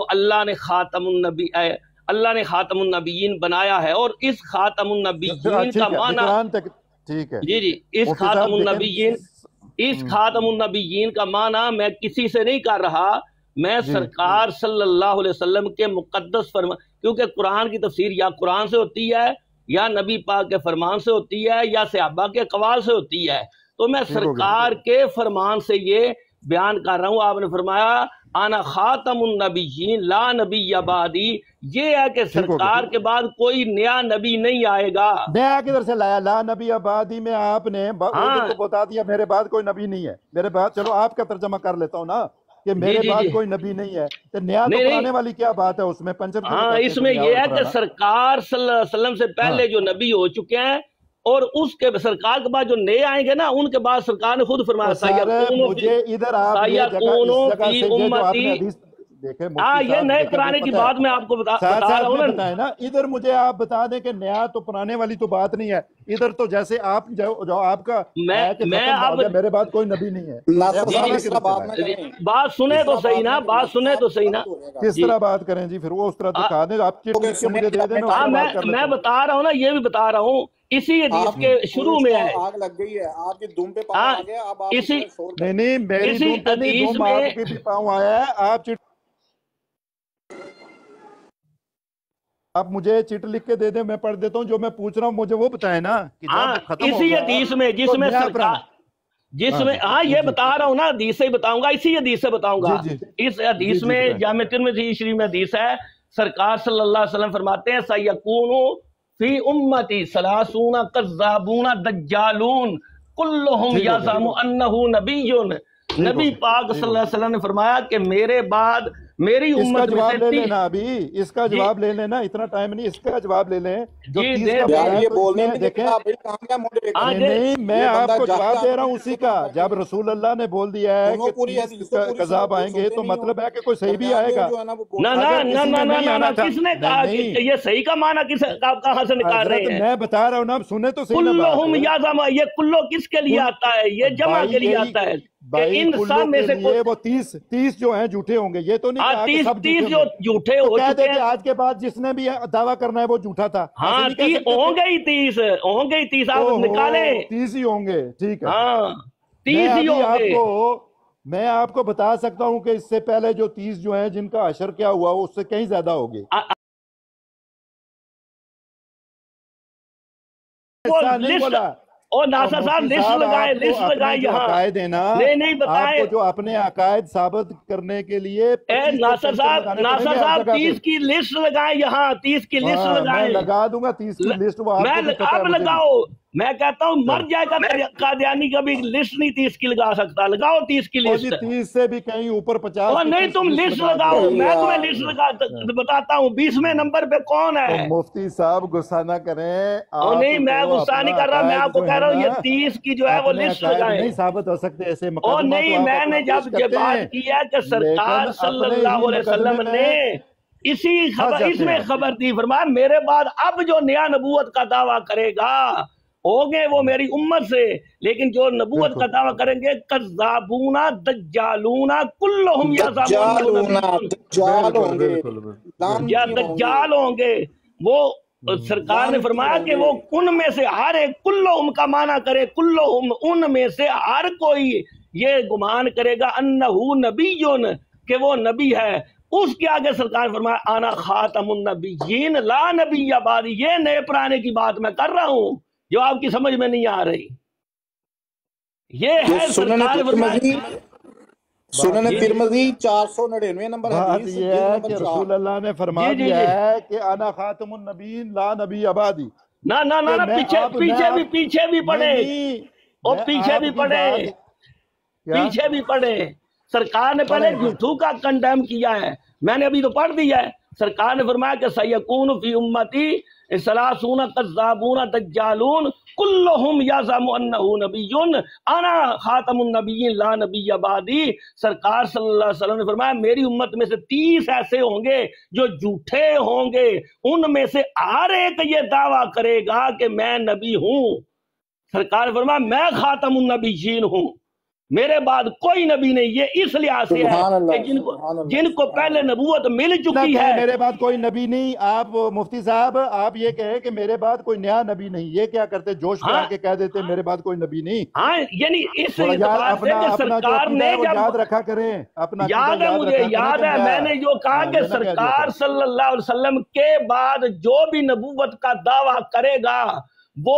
अल्लाह ने खातमुन नबिय्यीन बनाया है। और इस खातमुन नबिय्यीन का ठीक है, माना, कुरान तक ठीक है। जी जी, इस मुफ्ती साहब खातमुन देखें, नबिय्यीन, इस खातमुन नबिय्यीन का माना मैं किसी से नहीं कर रहा, मैं जी सरकार सल्लल्लाहु अलैहि वसल्लम के मुकद्दस फरमा, क्योंकि कुरान की तफसीर या कुरान से होती है, या नबी पाक के फरमान से होती है, या सहाबा के कवाल से होती है। तो मैं ठीक हो गया। सरकार के फरमान से ये बयान कर रहा हूँ। आपने फरमाया आना खातमुन नबिय्यीन ला नबी बादी, ये है कि ठीक हो गया। सरकार के बाद कोई नया नबी नहीं आएगा। नया किधर से लाया? ला नबी आबादी में आपने हाँ उर्दू को बता दिया, मेरे बाद कोई नबी नहीं है। मेरे बाद, चलो आपका तर्जमा कर लेता हूँ ना, कि जी मेरे जी बाद जी, कोई नबी नहीं है। तो नया तो नहीं पुराने नहीं, वाली क्या बात है? उसमें पंचर क्यों हाँ लगाते हैं इसमें फिर नया यह और है कि पुराना? सरकार सल्लल्लाहु अलैहि वसल्लम से पहले हाँ जो नबी हो चुके हैं, और उसके सरकार के बाद जो नए आएंगे ना, उनके बाद सरकार ने खुद फरमाया तो सर मुझे इधर आप ये जगह, इस जगह से ये जो आपने हदीस देखे, हाँ, मुफ्ती ये साहब नए देखे, पुराने मुझे की पता है, बात मैं आपको साथ बता रहा साथ हूँ में ना। बताए ना। इधर मुझे आप बता दें कि नया तो पुराने वाली तो बात नहीं है। इधर तो जैसे आप जो आपका है कि मैं खत्म हो अब, गया, मेरे बाद कोई नबी नहीं है। नासिर नया साहब पुराना इस तरह किधर से बात लाए? ना करें, बात सुने इस तो तरह सही बात ना, ना बात करें, सुने तो सही ना। गलत हो जाएगा। किस जी तरह बात करें जी? फिर वो उस तरह दिखा दें, आप चिट ओके, लिख के सुने मुझे दे अपने दें, उस हाँ, पर बात बात कर लेता मैं हूँ। बता रहा हूँ ना, ये भी बता रहा हूँ, इसी हदीस आप के शुरू में है। आग लग गई है, आपकी दुम पे पानी हाँ, आ गया, अब आप इसी इसमें शोर नहीं करें। नहीं, मेरी इसी धूम पे नहीं, हदीस धूम में, आपके भी पाँव आया है। आप मुझे चिट लिख के दे दें, मैं पढ़ देता हूँ। जो मैं पूछ रहा हूँ मुझे वो बताए ना, कि हाँ जब खत्म हो इसी गया हदीस में तो जिसमें नया सरकार, पुराना। جس میں ہاں یہ بتا رہا ہوں نا، حدیث سے ہی بتاؤں گا، اسی حدیث سے بتاؤں گا۔ جی اس حدیث میں جامع ترمذی شریف میں حدیث ہے، سرکار صلی اللہ علیہ وسلم فرماتے ہیں سیکون فی امتی ثلاثون کذابون دجالون کلہم یزعم انہ نبی۔ نبی پاک صلی اللہ علیہ وسلم نے فرمایا کہ میرے بعد میری اس کا امت میں جواب سے لے لینا، ابھی اس کا جواب لے لینا، اتنا ٹائم نہیں، اس کا جواب لے لیں جو جی 30 دے کا دیں۔ یار بتایا یہ تو اس بولنے میں نہیں دیکھیں دیتا بھائی، کہاں گیا مودریٹر؟ نہیں میں یہ آپ بندہ کو جاہل جواب دے رہا ہوں آدمی اسی کا، جب رسول اللہ نے بول دیا ہے سنو کہ پوری 30 حدیث تو پوری سنو، کذاب آئیں گے سنتے تو نہیں ہو، مطلب ہے کہ کوئی صحیح بھی درمیان آئے میں گا۔ جو ہے نا وہ نہ بولتا نہ اگر نہ کسی میں نہ نہیں نہ آنا نہ تھا، کس نے کہا کہ نہیں یہ صحیح کا معنی کس آپ کہاں سے نکال حضرت رہے ہیں؟ میں بتا رہا ہوں نا، سنے تو صحیح نا کلہم بات۔ یزعم، یہ کلو کس کے لیے آتا ہے؟ یہ جمع بھائی کے لیے یہی آتا ہے کہ بھائی ان کلو سب میں کے سے لیے وہ 30 جو ہیں جھوٹے ہوں گے، یہ تو نہیں کہا کہ سب جھوٹے 30 ہوں جو گے، جھوٹے تو ہو کہہ چکے دیتے ہیں۔ آج کے بعد جس نے بھی دعویٰ کرنا ہے وہ جھوٹا تھا، ایسے ہاں نہیں کہہ سکتے ہوں تھے؟ گے ہی 30 ہوں گے ہی 30 آپ اوہو نکالیں۔ 30 ہی ہوں گے، ٹھیک ہے۔ ہاں میں 30 ہی ابھی ہوں گے۔ میں آپ کو بتا سکتا ہوں کہ اس سے پہلے جو 30 جو ہیں جن کا حشر کیا ہوا اس سے کہیں زیادہ ہوگے۔ وہ ایسا نہیں لسٹ، بولا۔ اور ناصر صاحب مفتی لسٹ صاحب لگائیں، آپ کو لسٹ اپنے لگائیں جو یہاں۔ عقائد ہیں نا، نہیں آپ بتائیں کو جو اپنے عقائد ثابت کرنے کے لیے اے 25 ناصر صاحب، لگانے پڑیں ناصر گے ہر صاحب جگہ پہ۔ 30 کی لسٹ لگائیں یہاں، 30 کی لسٹ ہاں میں لگائیں۔ لگا دوں گا 30 کی لسٹ، وہ آپ کو بھی پتہ ہے اب مجھے بھی۔ لگاؤ، میں کہتا ہوں مر جائے گا قادیانی کا بھی لسٹ نہیں 30 کی لگا سکتا، لگاؤ 30 کی اور جی لسٹ۔ 30 سے بھی کہیں اوپر 50 اور کی نہیں تم لسٹ لگا لگاؤ، دیا۔ میں تمہیں لسٹ بتاتا ہوں 20ویں نمبر پہ کون تو ہے۔ مفتی صاحب غصہ نہ کریں، اور آپ نہیں میں کو غصہ نہیں اپنا کر رہا، میں عقائد آپ کو جو کہہ ہے رہا ہوں یہ نا، 30 کی جو ہے وہ اپنے لسٹ عقائد لگائیں۔ نہیں ثابت ہو سکتے، ایسے اور مقدمہ نہیں تو آپ میں نے اپنا جب پیش یہ کرتے بات ہیں، کی ہے کہ سرکار لیکن صلی اپنے اللہ ہی علیہ مقدمے وسلم میں نے اسی پھنس خبر، اس جاتے میں ہیں۔ خبر دی، فرمایا میرے بعد اب جو نیا نبوت کا دعویٰ کرے گا ہوگے وہ میری امت سے، لیکن جو نبوت کا دعویٰ کریں گے کذابون دجالون کلہم یزعم انہ نبی، دجال ہوں گے، یا لعنتی ہوں گے، دجال ہوں گے۔ وہ سرکار نے فرمایا کہ وہ ان میں سے ہر ایک، کلہم کا معنی کرے، کلہم ان میں سے ہر کوئی یہ گمان کرے گا انہو نبی کہ وہ نبی ہے۔ اس کے آگے سرکار نے فرمایا انا خاتم النبیین لا نبی بعدی، یہ نئے پرانے کی بات میں کر رہا ہوں جو آپ کی سمجھ میں نہیں آ رہی۔ یہ ہے سنن سرکار نے ترمذی، فرمایا۔ سنن ترمذی 499 نمبر بات حدیث، یہ جلد ہے نمبر کہ 4۔ رسول اللہ نے فرما جی جی دیا جی، ہے کہ انا خاتم النبیین لا نبی بعدی، نہ نہ نہ کہ نہ، میں پیچھے بھی پڑھے، اور میں پیچھے آپ بھی کی پڑھے، بات کیا پیچھے بھی پڑھے۔ سرکار نے پہلے پڑھیں؟ جھوٹوں کا کنڈیم کیا ہے، میں نے ابھی تو پڑھ دیا ہے۔ سرکار نے فرمایا کہ سیکون فی امتی ثلاثون کذابون دجالون کلہم یزعم انہ نبی انا خاتم النبیین لا نبی بعدی۔ سرکار صلی اللہ علیہ وسلم نے فرمایا میری امت میں سے 30 ایسے ہوں گے جو جھوٹے ہوں گے، ان میں سے ہر ایک یہ دعویٰ کرے گا کہ میں نبی ہوں۔ سرکار نے فرمایا میں خاتم النبیین ہوں، میرے بعد کوئی نبی نہیں۔ یہ اس لحاظ سے ہے سبحان اللہ، کہ سبحان اللہ، جن کو پہلے نبوت مل نہ چکی کہیں ہے۔ میرے بعد کوئی نبی نہیں، آپ مفتی صاحب آپ یہ کہیں کہ میرے بعد کوئی نیا نبی نہیں، یہ کیا کرتے جوش میں آ کے کہہ دیتے میرے بعد کوئی نبی نہیں۔ ہاں یعنی اس تھوڑا یار اعتبار سے کہ اپنا جو سرکار عقیدہ نے ہے وہ یاد جب رکھا کریں، اپنا یاد ہے، مجھے یاد ہے، میں نے جو کہا کہ سرکار صلی اللہ علیہ وسلم کے بعد جو بھی نبوت کا دعویٰ کرے گا وہ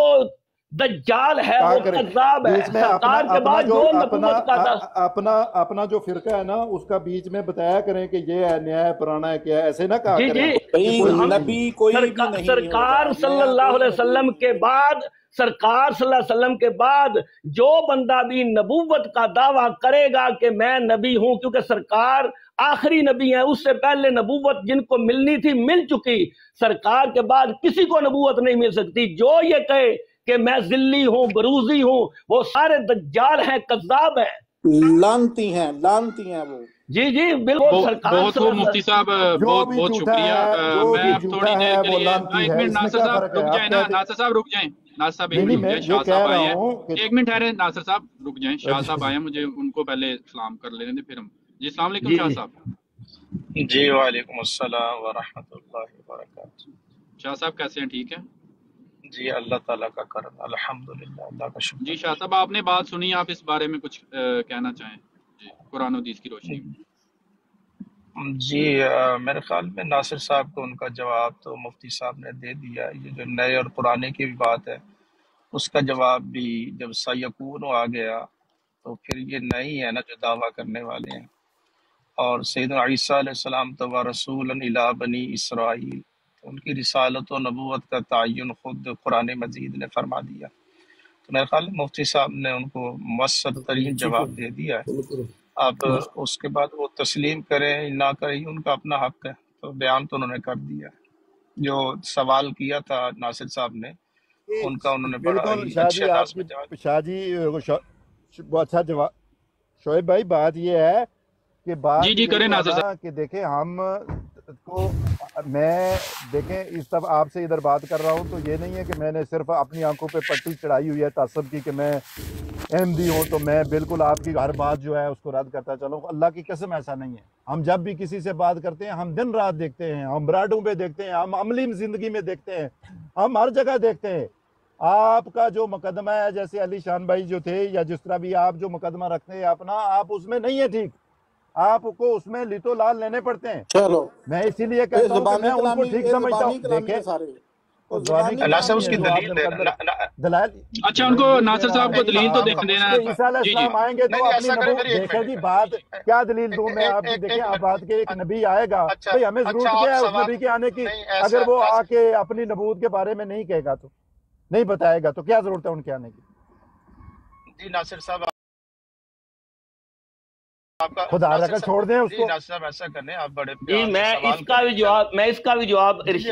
دجال ہے، وہ کذاب ہے۔ سرکار کے بعد جو نبوت کا اپنا جو فرقہ ہے نا اس کا بیچ میں بتایا کریں کہ یہ ہے نیا ہے پرانا ہے کیا ہے، ایسے نہ کہا جی کریں۔ جی، نبی کوئی بھی نہیں سرکار ہوگا، صلی اللہ علیہ وسلم کے بعد، سرکار صلی اللہ علیہ وسلم کے بعد جو بندہ بھی نبوت کا دعویٰ کرے گا کہ میں نبی ہوں، کیونکہ سرکار آخری نبی ہیں، اس سے پہلے نبوت جن کو ملنی تھی مل چکی، سرکار کے بعد کسی کو نبوت نہیں مل سکتی۔ جو یہ کہے کہ میں ذلی ہوں، بروزی ہوں، وہ سارے دجال ہیں، کذاب ہیں، لانتی ہیں وہ۔ جی جی بالکل۔ سرکار بہت ہو مفتی صاحب، بہت بہت شکریہ۔ میں اب تھوڑی دیر کے لیے ایک منٹ ناصر صاحب رک جائیں نا، ناصر صاحب رک جائیں، ناصر صاحب ایک منٹ رک جائیں، شاہ صاحب آئے ہیں، ایک منٹ ٹھہرے، ناصر صاحب رک جائیں، شاہ صاحب آئے ہیں، مجھے ان کو پہلے سلام کر لینے دیں پھر ہم۔ جی السلام علیکم شاہ صاحب۔ جی وعلیکم السلام ورحمۃ اللہ وبرکاتہ۔ شاہ صاحب کیسے ہیں؟ ٹھیک ہے جی اللہ تعالیٰ کا کرم، الحمدللہ، اللہ کا شکر۔ جی شاہ صاحب آپ نے بات سنی، آپ اس بارے میں کچھ کہنا چاہیں جی قرآن و حدیث کی روشنی میں؟ جی میرے خیال میں ناصر صاحب کو ان کا جواب تو مفتی صاحب نے دے دیا۔ یہ جو نئے اور پرانے کی بھی بات ہے اس کا جواب بھی جب سیکون آ گیا تو پھر یہ نہیں ہے نا جو دعویٰ کرنے والے ہیں. اور سیدنا عیسیٰ علیہ السلام تو رسول الی بنی اسرائیل، ان کی رسالت و نبوت کا تعین خود قرآن مجید نے فرما دیا. تو میرے خیال میں مفتی صاحب نے ان کو مؤثر ترین جواب دے دیا ہے. اب اس کے بعد وہ تسلیم کریں نہ کریں ان کا اپنا حق ہے. تو بیان تو انہوں نے کر دیا. جو سوال کیا تھا ناصر صاحب نے ان کا انہوں نے بڑا بالکل ہی شاہ جی، اچھے آپ انداز میں جواب کی شاہ جی بہت اچھا جواب. شعیب بھائی بات یہ ہے کہ بات جی یہی کریں ہے ناصر نا صاحب. کہ دیکھیں ہم کو میں دیکھیں اس طرف آپ سے ادھر بات کر رہا ہوں تو یہ نہیں ہے کہ میں نے صرف اپنی آنکھوں پہ پٹی چڑھائی ہوئی ہے تعصب کی کہ میں احمدی ہوں تو میں بالکل آپ کی ہر بات جو ہے اس کو رد کرتا چلوں. اللہ کی قسم ایسا نہیں ہے. ہم جب بھی کسی سے بات کرتے ہیں ہم دن رات دیکھتے ہیں، ہم براڈوں پہ دیکھتے ہیں، ہم عملی زندگی میں دیکھتے ہیں، ہم ہر جگہ دیکھتے ہیں. آپ کا جو مقدمہ ہے جیسے علی شان بھائی جو تھے یا جس طرح بھی آپ جو مقدمہ رکھتے ہیں اپنا، آپ اس میں نہیں ہے ٹھیک. آپ کو اس میں لتو لال لینے پڑتے ہیں. چلو میں اسی لیے کہتا ہوں کہ میں ان کو ٹھیک سمجھتا ہوں. کلامی دیکھیں ہے سارے وہ زبانی اللہ سے کلامی اس ہے کی جو آپ دلیل نے دے مقدمہ دلائل اچھا ان کو دلیل ناصر دینا صاحب ہے کو کہ دلیل تو آپ دینا کہ ہے. عیسیٰ علیہ جی السلام آئیں گے تو نہیں اپنی ایسا کریں نبوت میری ایک دیکھیں منٹ جی بات کیا دلیل دوں میں آپ کی. دیکھیں ایک آپ بات منٹ کے ایک نبی آئے گا اچھا بھئی ہمیں ضرورت اچھا کیا آپ ہے اس سوال نبی کے آنے کی. نہیں اگر وہ ایسا آ کے اپنی نبوت کے بارے میں نہیں کہے گا تو نہیں بتائے گا تو کیا ضرورت ہے ان کے آنے کی. جی ناصر صاحب آپ کا خدا ناصر رکھا چھوڑ دیں صاحب اس جی کو. ناصر صاحب ایسا کریں آپ بڑے جی پیار سے سوال کریں. میں اس کا بھی جواب جی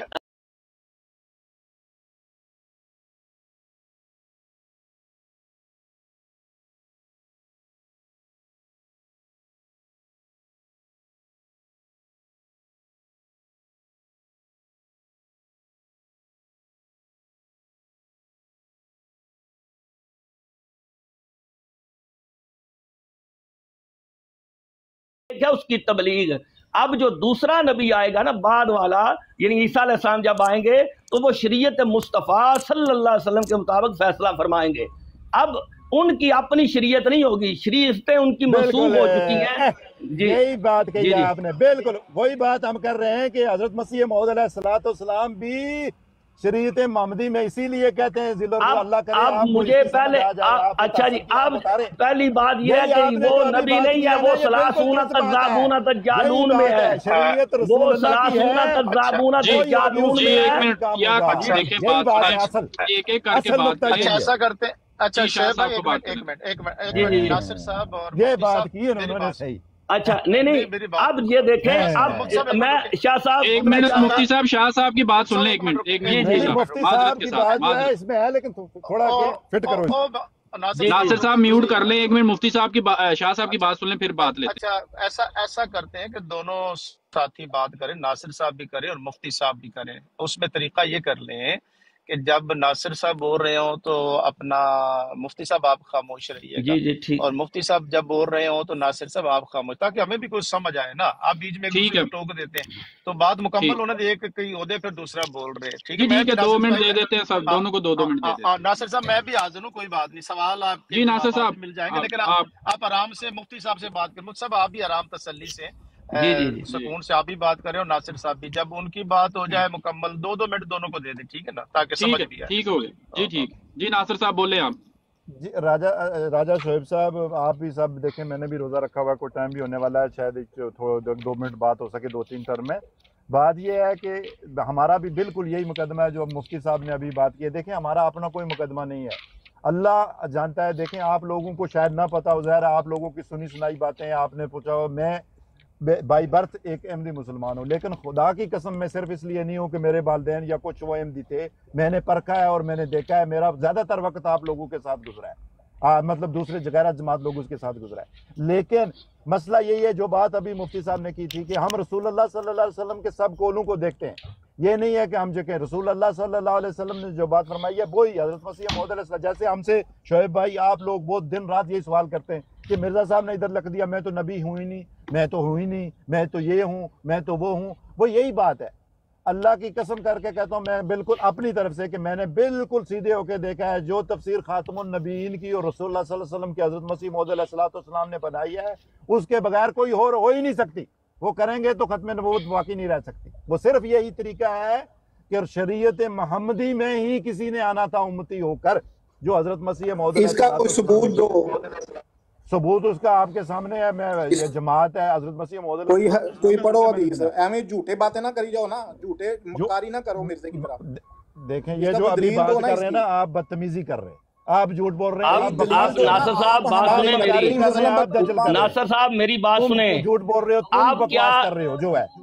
کیا اس کی تبلیغ. اب جو دوسرا نبی آئے گا نا بعد والا، یعنی عیسیٰ علیہ السلام جب آئیں گے تو وہ شریعت مصطفیٰ صلی اللہ علیہ وسلم کے مطابق فیصلہ فرمائیں گے. اب ان کی اپنی شریعت نہیں ہوگی، شریعتیں ان کی منسوخ بالکل ہو چکی ہیں. جی یہی بات کہی جی ہے جی آپ نے. بالکل وہی بات ہم کر رہے ہیں کہ حضرت مسیح موعود علیہ السلام بھی شریعت محمدی میں اسی لیے کہتے ہیں ذل اللہ کرے اب آپ کو اس مجھے کی سمجھ پہلے آ جائے. آپ کو اچھا جی، تعصب کی آپ اب بتا رہے ہیں پہلی بات یہ ہے یہی کہ آپ نے وہ جو ابھی نبی بات نہیں کی ہے، ہے وہ نا یہ بالکل سلاسون درست بات کذابون ہے. یہی دجالون میں بات ہے. ہے شریعت وہ رسول اللہ کی سلاسون ہے. کذابون جی دجالون اس جی میں میں ایک ہے. بھی منٹ کام یا ہوگا. دیکھیں یہی بات بات سنیں، ہے اصل ایک ایک کر کے اصل بات نقطہ کریں. اچھا یہی ہے. ایسا کرتے ہیں. اچھا جی شاہ شعیب صاحب بھائی کو ایک بات منٹ کریں. ایک منٹ ایک منٹ ایک جی منٹ جی جی ناصر صاحب اور یہ مفتی بات صاحب کی انہوں میری نے بات صحیح. اچھا نہیں میری بات اب یہ دیکھیں. اب مفتی صاحب ایک میں منٹ رکیں. شاہ صاحب ایک میں منٹ چاہتا مفتی صاحب شاہ صاحب کی بات مفتی سن صاحب لیں. ایک ایک منٹ منٹ رکیں. ایک جی منٹ جی نہیں مفتی جی صاحب مفتی معذرت صاحب کے کی ساتھ بات جو ہے معذرت. اس میں ہے لیکن تھوڑا فٹ کرو اس کو. جی جی ناصر صاحب میوٹ کر لیں. ایک منٹ مفتی صاحب کی شاہ صاحب کی بات سن لیں پھر بات لیتے ہیں. اچھا ایسا کرتے ہیں کہ دونوں ساتھی بات کریں، ناصر صاحب بھی کریں اور مفتی صاحب بھی کریں. اس میں طریقہ یہ کر لیں کہ جب ناصر صاحب بول رہے ہوں تو اپنا مفتی صاحب آپ خاموش رہیے گا، جی جی ٹھیک اور مفتی صاحب جب بول رہے ہوں تو ناصر صاحب آپ خاموش، تاکہ ہمیں بھی کچھ سمجھ آئے نا. آپ بیچ میں ایک ٹھیک دوسرے ہے کو ٹوک دیتے ہیں تو بات مکمل ٹھیک. ہونے دے. ایک کہیں عہدے پہ دوسرا بول رہے. ٹھیک ہے جی میں ٹھیک بھی ہے 2 ناصر منٹ صاحب دے دیتے ہیں سب دونوں کو 2 منٹ دے دیتے ہیں. ناصر صاحب میں بھی حاضر ہوں، کوئی بات نہیں. سوال آپ کے جی ناصر جوابات صاحب بھی مل جائیں گے، لیکن آپ آپ آرام سے مفتی صاحب سے بات کریں. مفتی صاحب آپ بھی آرام تسلی سے جی جی جی سکون سے آپ بھی بات کریں، اور ناصر صاحب بھی جب ان کی بات ہو جائے مکمل 2 منٹ دونوں کو دے دیں. ٹھیک ہے نا، تاکہ ٹھیک سمجھ ہے. بھی آئے. ٹھیک ہو گیا جی. ٹھیک. جی ناصر صاحب بولیں آپ. جی راجہ شعیب صاحب آپ بھی سب دیکھیں میں نے بھی روزہ رکھا ہوا ہے، کوئی ٹائم بھی ہونے والا ہے، شاید 2 منٹ بات ہو سکے 2-3 ٹرم میں. بات یہ ہے کہ ہمارا بھی بالکل یہی مقدمہ ہے جو مفتی صاحب نے ابھی بات کی ہے. دیکھیں ہمارا اپنا کوئی مقدمہ نہیں ہے، اللہ جانتا ہے. دیکھیں آپ لوگوں کو شاید نہ پتہ ہو، ظاہر آپ لوگوں کی سنی سنائی باتیں آپ نے پوچھا ہو. میں بائی برتھ ایک احمدی مسلمان ہوں، لیکن خدا کی قسم میں صرف اس لیے نہیں ہوں کہ میرے والدین یا کچھ وہ احمدی تھے. میں نے پرکھا ہے اور میں نے دیکھا ہے. میرا زیادہ تر وقت آپ لوگوں کے ساتھ گزرا ہے، مطلب دوسرے غیر جماعت لوگوں کے ساتھ گزرا ہے. لیکن مسئلہ یہی ہے جو بات ابھی مفتی صاحب نے کی تھی کہ ہم رسول اللہ صلی اللہ علیہ وسلم کے سب قولوں کو دیکھتے ہیں. یہ نہیں ہے کہ ہم جو کہ رسول اللہ صلی اللہ علیہ وسلم نے جو بات فرمائی ہے وہی حضرت مسیح موعود علیہ السلام. جیسے ہم سے شعیب بھائی آپ لوگ بہت دن رات یہی سوال کرتے ہیں کہ مرزا صاحب نے ادھر لکھ دیا میں تو نبی ہوں ہی نہیں، میں تو ہوں ہی نہیں، میں تو یہ ہوں، میں تو وہ ہوں. وہ یہی بات ہے. اللہ کی قسم کر کے کہتا ہوں میں بالکل اپنی طرف سے کہ میں نے بالکل سیدھے ہو کے دیکھا ہے جو تفسیر خاتم النبیین کی اور رسول اللہ صلی اللہ علیہ وسلم کی حضرت مسیح موعود علیہ السلام نے بنائی ہے، اس کے بغیر کوئی ہو ہی نہیں سکتی. وہ کریں گے تو ختم نبوت باقی نہیں رہ سکتی. وہ صرف یہی طریقہ ہے کہ شریعت محمدی میں ہی کسی نے آنا تھا امتی ہو کر، جو حضرت مسیح موعود علیہ اس کا کوئی ثبوت دو. सबूत उसका आपके सामने है। मैं ये जमात है हजरत मसीह मौद कोई पढ़ो हदीस, एवं झूठे बातें ना करी जाओ ना, झूठे मक्कारी ना करो मिर्जे की तरह। देखें ये जो अभी बात कर रहे हैं ना, आप बदतमीजी कर रहे हैं, आप झूठ बोल रहे हैं। आप नासर साहब बात सुने मेरी, नासर साहब मेरी बात सुने, झूठ बोल रहे हो, आप क्या कर रहे हो जो है।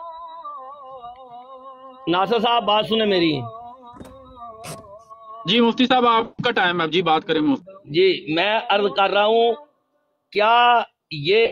नासर साहब बात सुने मेरी। जी मुफ्ती साहब आपका टाइम है, जी बात करें मुफ्ती जी। मैं अर्ज कर रहा हूँ, क्या ये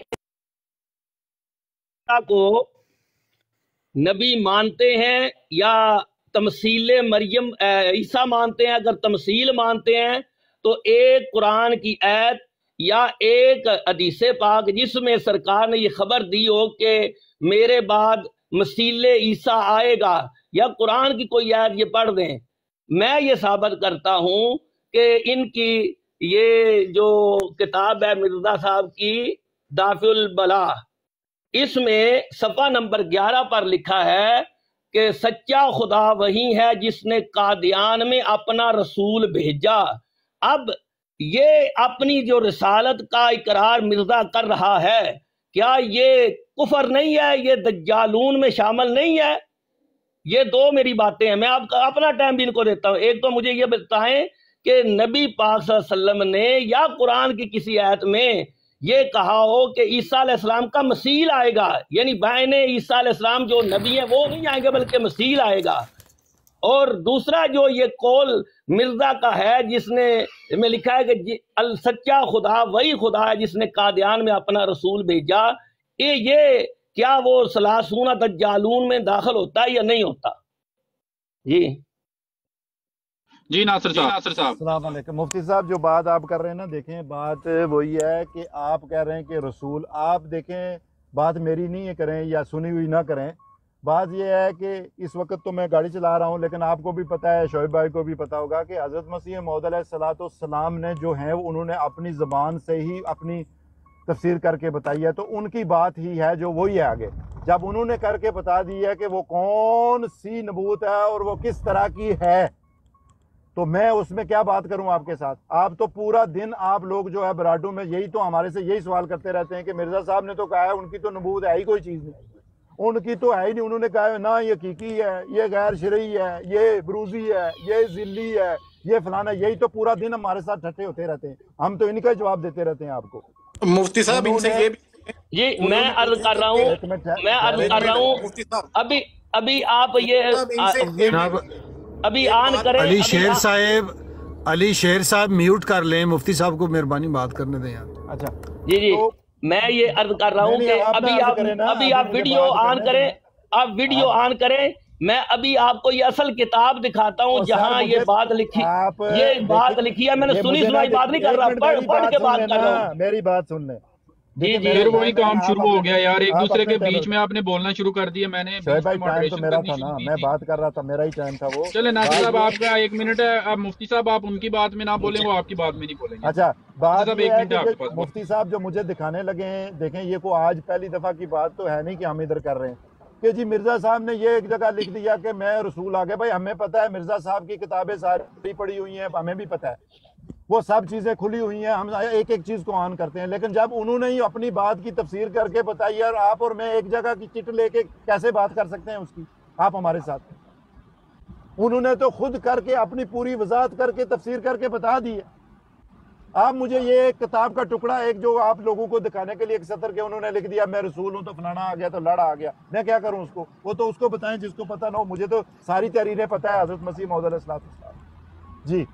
को नबी मानते हैं या तमसील मरियम ईसा मानते हैं? अगर तमसील मानते हैं तो एक कुरान की आयत या एक हदीस पाक जिसमें सरकार ने ये खबर दी हो कि मेरे बाद मसील ईसा आएगा, या कुरान की कोई आयत ये पढ़ दें। मैं ये साबित करता हूँ कि इनकी ये जो किताब है मिर्जा साहब की दाफिउल बला, इसमें सफ़ा नंबर 11 पर लिखा है कि सच्चा खुदा वही है जिसने कादियान में अपना रसूल भेजा। अब ये अपनी जो रिसालत का इकरार मिर्जा कर रहा है, क्या ये कुफर नहीं है? ये दज्जालून में शामिल नहीं है? ये दो मेरी बातें हैं, मैं आपका अपना टाइम भी इनको देता हूँ। एक तो मुझे ये बताएं कि नबी पाक सल्लल्लाहु अलैहि वसल्लम ने या कुरान की किसी आयत में ये कहा हो कि ईसा अलैहिस्सलाम का मसीह आएगा, यानी बायने ईसा अलैहिस्सलाम जो नबी है वो नहीं आएंगे बल्कि मसीह आएगा। और दूसरा जो ये कौल मिर्जा का है जिसने में लिखा है कि सच्चा खुदा वही खुदा है जिसने कादियान में अपना रसूल भेजा, ये क्या वो सलासूना दज्जालून में दाखिल होता है या नहीं होता? जी जी नासिर साहब। अस्सलाम वालेकुम। मुफ्ती साहब जो बात आप कर रहे हैं ना, देखें बात वही है कि आप कह रहे हैं कि रसूल, आप देखें बात मेरी नहीं है करें या सुनी हुई ना करें, बात यह है कि इस वक्त तो मैं गाड़ी चला रहा हूँ, लेकिन आपको भी पता है, शोएब भाई को भी पता होगा कि हज़रत मसीह मौऊद अलैहिस्सलाम ने जो है उन्होंने अपनी ज़बान से ही अपनी तफसीर करके बताई है, तो उनकी बात ही है जो वही है आगे। जब उन्होंने करके बता दी है कि वो कौन सी नबूत है और वो किस तरह की है, तो मैं उसमें क्या बात करूं आपके साथ। आप तो पूरा दिन आप लोग जो है बराडू में यही तो हमारे से यही सवाल करते रहते हैं कि मिर्जा साहब ने तो कहा है, उनकी तो नबूत है ही कोई चीज़ नहीं, उनकी तो है ही नहीं। उन्होंने कहा है ना ये हकीकी है, ये गैर शरई है, ये बरूजी है, ये जिल्ली है, ये फलाना, यही तो पूरा दिन हमारे साथ ठट्टे होते रहते हैं। हम तो इनका जवाब देते रहते हैं आपको। मुफ्ती साहब इनसे ये जी मैं अर्ज कर रहा हूँ, अभी आप ये अभी आन करें। अली शेर साहब म्यूट कर लें, मुफ्ती साहब को मेहरबानी बात करने दें यार। अच्छा जी तो, मैं ये अर्ज कर रहा हूँ कि अभी आप वीडियो ऑन करें, आप वीडियो ऑन करें। मैं अभी आपको ये असल किताब दिखाता हूँ जहाँ ये बात लिखी, ये बात लिखी है। मैंने सुनी सुनाई बात नहीं कर रहा, पढ़ के बात कर रहा हूँ। मेरी बात सुन ले। फिर वही काम शुरू हो गया यार, एक दूसरे के बीच में आपने बोलना शुरू कर दिया। मैंने टाइम तो मेरा था ना, मैं बात कर रहा था, मेरा ही टाइम था वो। चले नासिर साहब आपका 1 मिनट है। अब मुफ्ती साहब आप उनकी बात में ना बोलें, वो आपकी बात में नहीं बोलेंगे। अच्छा बात मुफ्ती साहब जो मुझे दिखाने लगे हैं, देखें ये को आज पहली दफा की बात तो है नहीं कि हम इधर कर रहे हैं कि जी मिर्जा साहब ने ये एक जगह लिख दिया कि मैं रसूल आ गया। भाई हमें पता है मिर्जा साहब की किताबें सारी पढ़ी हुई हैं, हमें भी पता है वो सब चीज़ें खुली हुई हैं, हम एक एक चीज़ को ऑन करते हैं। लेकिन जब उन्होंने ही अपनी बात की तफसीर करके बताई, यार आप और मैं एक जगह की चिट लेके कैसे बात कर सकते हैं उसकी आप हमारे साथ? उन्होंने तो खुद करके अपनी पूरी वजाहत करके तफसीर करके बता दी है। आप मुझे ये एक किताब का टुकड़ा एक जो आप लोगों को दिखाने के लिए एक सतर के उन्होंने लिख दिया मैं रसूल हूँ तो फलाना आ गया तो लड़ा आ गया, मैं क्या करूँ उसको? वो तो उसको बताएं जिसको पता ना हो। मुझे तो सारी तहरीरें पता है हज़रत मसीह मौऊद अलैहिस्सलाम। जी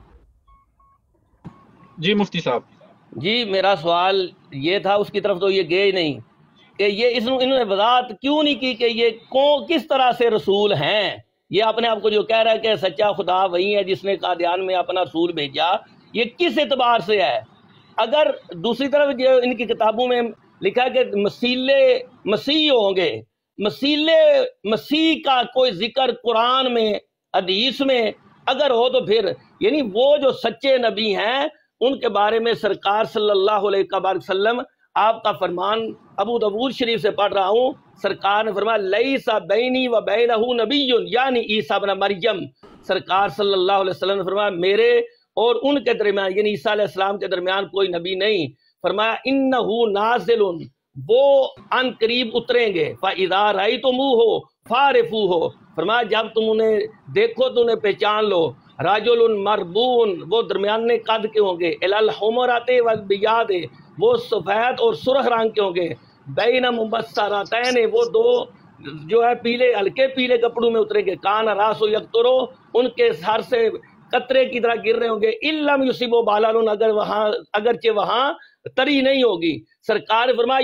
जी मुफ्ती साहब जी, मेरा सवाल ये था, उसकी तरफ तो ये गए ही नहीं कि ये इन्होंने वजाहत क्यों नहीं की कि ये किस तरह से रसूल हैं। ये अपने आप को जो कह रहा है कि सच्चा खुदा वही है जिसने कादियान में अपना रसूल भेजा, ये किस एतबार से है? अगर दूसरी तरफ जो इनकी किताबों में लिखा है कि मसीह होंगे, मसीह का कोई जिक्र कुरान में हदीस में अगर हो तो फिर यानी वो जो सच्चे नबी हैं उनके बारे में सरकार सल्लल्लाहु अलैहि वसल्लम, आपका फरमान अबू दाऊद शरीफ से पढ़ रहा हूँ, सरकार ने फरमाया लैसा बैनी व बैनहु नबिय्युन यानी ईसा इब्न मरियम। सरकार सल्लल्लाहु अलैहि वसल्लम ने फरमाया मेरे और उनके दरमियान यानी ईसा अलैहिस्सलाम के दरमियान कोई नबी नहीं। فرمایا انہو نازلن، وہ ان قریب اتریں گے، فَإِذَا رَأَيْتُمُوهُ فَاعْرِفُوهُ، فرمایا جب تم انہیں دیکھو تو انہیں پہچان لو، راجل مربون، وہ درمیانے قد کے ہوں گے، الحمرات والبیاد، وہ سفید اور سرخ رنگ کے ہوں گے، بین مبصرتین، وہ دو جو ہے پیلے ہلکے پیلے کپڑوں میں اتریں گے، کان راسو یقطرو، ان کے سر سے قطرے کی طرح گر رہے ہوں گے، علم یصیبو بالالون، اگرچہ وہاں تری نہیں ہوگی۔ سرکار نے فرمایا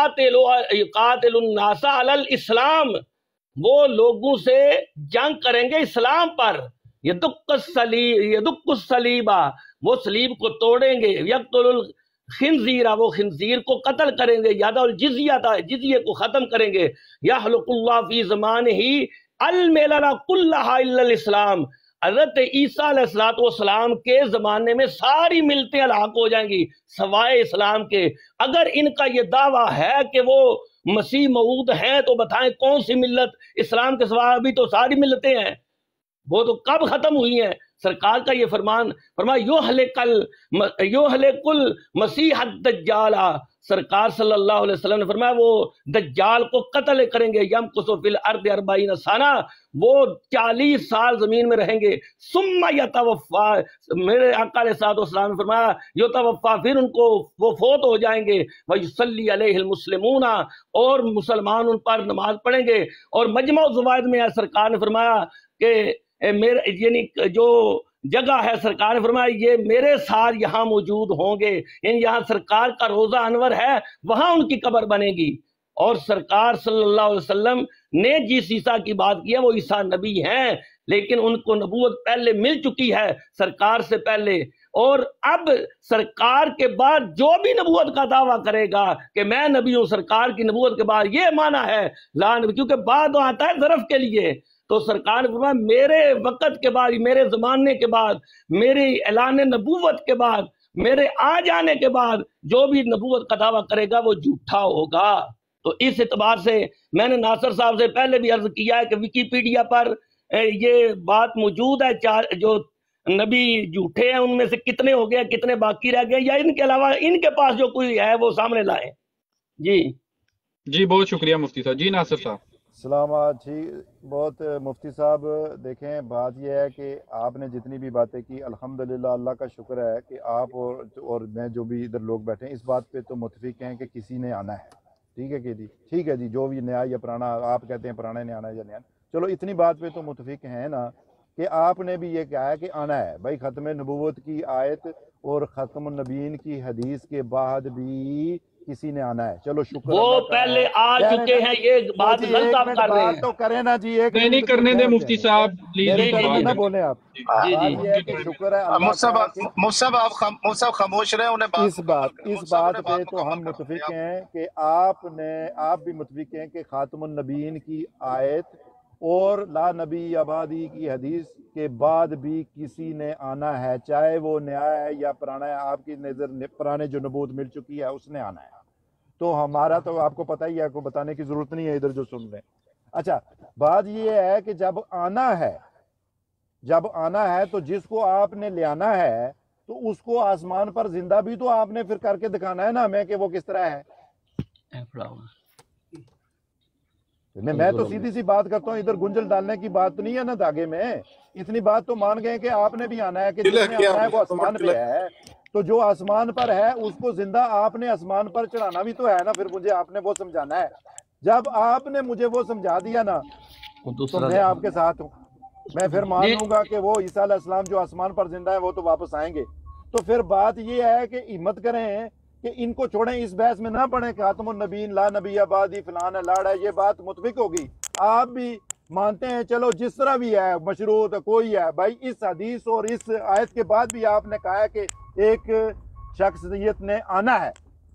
یقاتل الناس علی الاسلام، وہ لوگوں سے جنگ کریں گے اسلام پر، یدق الصلیبہ، وہ صلیب کو توڑیں گے، یقتل الخنزیرہ، وہ خنزیر کو قتل کریں گے، یدع الجزیہ، جزیے کو ختم کریں گے، یخلق اللہ فی زمانہ الملل کلہا الا الاسلام، حضرت عیسیٰ علیہ السلام کے زمانے میں ساری ملتیں ہلاک ہو جائیں گی سوائے اسلام کے۔ اگر ان کا یہ دعویٰ ہے کہ وہ مسیح موعود ہیں تو بتائیں کون سی ملت اسلام کے سوا؟ ابھی تو ساری ملتیں ہیں، وہ تو کب ختم ہوئی ہیں۔ سرکار کا یہ فرمان، فرمایا یہلک المسیح الدجال، سرکار صلی اللہ علیہ وسلم نے فرمایا وہ دجال کو قتل کریں گے، یمکث فی الارض 40 سنہ، وہ 40 سال زمین میں رہیں گے، ثم یتوفا، میرے آقا علیہ السلام نے فرمایا یتوفا، پھر ان کو وہ فوت ہو جائیں گے، ویصلی علیہ المسلمون، اور مسلمان ان پر نماز پڑھیں گے۔ اور مجمع الزوائد میں سرکار نے فرمایا کہ میرے یعنی جو جگہ ہے، سرکار نے فرمایا یہ میرے ساتھ یہاں موجود ہوں گے، یعنی یہاں سرکار کا روزہ انور ہے، وہاں ان کی قبر بنے گی۔ اور سرکار صلی اللہ علیہ وسلم نے جس عیسیٰ کی بات کی ہے وہ عیسیٰ نبی ہیں، لیکن ان کو نبوت پہلے مل چکی ہے سرکار سے پہلے، اور اب سرکار کے بعد جو بھی نبوت کا دعویٰ کرے گا کہ میں نبی ہوں، سرکار کی نبوت کے بعد یہ معنی ہے لا نبی، کیونکہ بعد آتا ہے ظرف کے لیے، تو سرکار نے فرمایا میرے وقت کے بعد، میرے زمانے کے بعد، میرے اعلان نبوت کے بعد، میرے آ جانے کے بعد جو بھی نبوت کا دعویٰ کرے گا وہ جھوٹا ہوگا۔ تو اس اعتبار سے میں نے ناصر صاحب سے پہلے بھی عرض کیا ہے کہ ویکیپیڈیا پر یہ بات موجود ہے، جو نبی جھوٹے ہیں ان میں سے کتنے ہو گئے، کتنے باقی رہ گئے، یا ان کے علاوہ ان کے پاس جو کوئی ہے وہ سامنے لائیں۔ جی بہت شکریہ مفتی صاحب۔ جی ناصر صاحب۔ السلام علیکم۔ بہت مفتی صاحب دیکھیں، بات یہ ہے کہ آپ نے جتنی بھی باتیں کی الحمدللہ اللہ کا شکر ہے کہ آپ اور میں جو بھی ادھر لوگ بیٹھے ہیں اس بات پہ تو متفق ہیں کہ کسی نے آنا ہے، ٹھیک ہے کہ جی، ٹھیک ہے جی، جو بھی نیا یا پرانا آپ کہتے ہیں پرانے نے آنا ہے یا نیا، چلو اتنی بات پہ تو متفق ہیں نا کہ آپ نے بھی یہ کہا ہے کہ آنا ہے بھائی، ختم نبوت کی آیت اور ختم النبیین کی حدیث کے بعد بھی کسی نے آنا ہے، چلو شکر، وہ پہلے آ چکے ہیں، یہ بات غلط آپ کر رہے ہیں، تو کریں نا جی، ایک نہیں کرنے دیں مفتی صاحب پلیز، نہ بولیں آپ، شکر ہے مصعب آپ خاموش رہے، انہیں اس بات پہ تو ہم متفق ہیں کہ آپ بھی متفق ہیں کہ خاتم النبیین کی آیت اور لا نبی آبادی کی حدیث کے بعد بھی کسی نے آنا ہے، چاہے وہ نیا ہے یا پرانا ہے، آپ کی نظر پرانے جو نبوت مل چکی ہے اس نے آنا ہے، تو ہمارا تو آپ کو پتہ ہی ہے، کو بتانے کی ضرورت نہیں ہے ادھر جو سن رہے ہیں۔ اچھا بات یہ ہے کہ جب آنا ہے تو جس کو آپ نے لے آنا ہے تو اس کو آسمان پر زندہ بھی تو آپ نے پھر کر کے دکھانا ہے نا ہمیں کہ وہ کس طرح ہے۔ میں تو سیدھی سی بات کرتا ہوں، ادھر گنجل ڈالنے کی بات نہیں ہے نا دھاگے میں، اتنی بات تو مان گئے کہ آپ نے بھی آنا ہے، کہ جس نے آنا ہے وہ آسمان پہ ہے، تو جو آسمان پر ہے اس کو زندہ آپ نے آسمان پر چڑھانا بھی تو ہے نا، پھر مجھے آپ نے وہ سمجھانا ہے۔ جب آپ نے مجھے وہ سمجھا دیا نا تو میں آپ کے ساتھ ہوں، میں پھر مان لوں گا کہ وہ عیسیٰ علیہ السلام جو آسمان پر زندہ ہے وہ تو واپس آئیں گے۔ تو پھر بات یہ ہے کہ ہمت کریں کہ ان کو چھوڑیں، اس بحث میں نہ پڑھیں کہ خاتم النبیین لا نبی آبادی فلان لاڑ ہے، یہ بات متفق ہوگی، آپ بھی مانتے ہیں، چلو جس طرح بھی ہے مشروط کوئی ہے بھائی، اس حدیث اور اس آیت کے بعد بھی آپ نے کہا ہے کہ ایک شخصیت نے آنا ہے،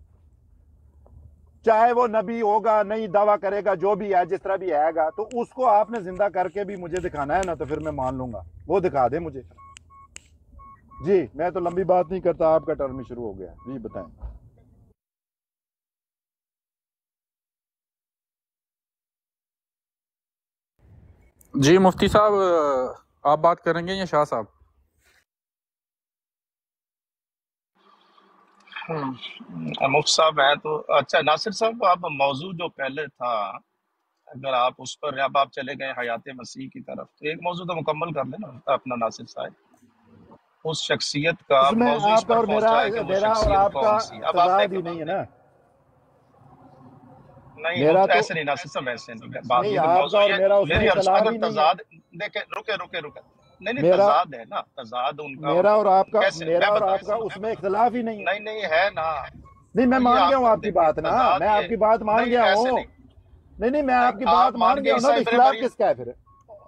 چاہے وہ نبی ہوگا نہیں دعویٰ کرے گا جو بھی ہے جس طرح بھی آئے گا، تو اس کو آپ نے زندہ کر کے بھی مجھے دکھانا ہے نا، تو پھر میں مان لوں گا، وہ دکھا دیں مجھے۔ جی میں تو لمبی بات نہیں کرتا، آپ کا ٹرم شروع ہو گیا، جی بتائیں۔ جی مفتی صاحب آپ بات کریں گے یا شاہ صاحب؟ مفتی صاحب ہیں تو اچھا ناصر صاحب، آپ موضوع جو پہلے تھا اگر آپ اس پر اب آپ چلے گئے حیات مسیح کی طرف، تو ایک موضوع تو مکمل کر لیں نا اپنا ناصر صاحب، اس شخصیت کا اس میں موضوع اس آپ کا پر اور پہنچا ہے کہ وہ میرا اور شخصیت آپ کا کون سی۔ اب آپ تضاد دیکھیں ہی نہیں ہے نا، نہیں میرا تو ایسے نہیں ناصر صاحب، ایسے نہیں بات، نہیں، یہ تو آپ کا موضوع اور یہ میرا اس میں میری عرض اختلاف اگر ہی نہیں ہے۔ تضاد دیکھیں، رکے نہیں میرا تضاد ہے نا، تضاد ان کا میرا اور آپ کا کیسے میرا میں اور بتاؤں، آپ کا اس میں اختلاف ہی نہیں ہے۔ نہیں ہے نا، نہیں، میں یہ مان گیا آپ ہوں آپ کی دیکھیں بات نا، تضاد میں آپ یہ کی بات مان نہیں، گیا ایسے ہوں۔ نہیں نہیں، میں آپ کی آپ بات مان مان گیا گئے ہوں نا، عیسیٰ تو ابن اختلاف مریم، کس کا ہے پھر؟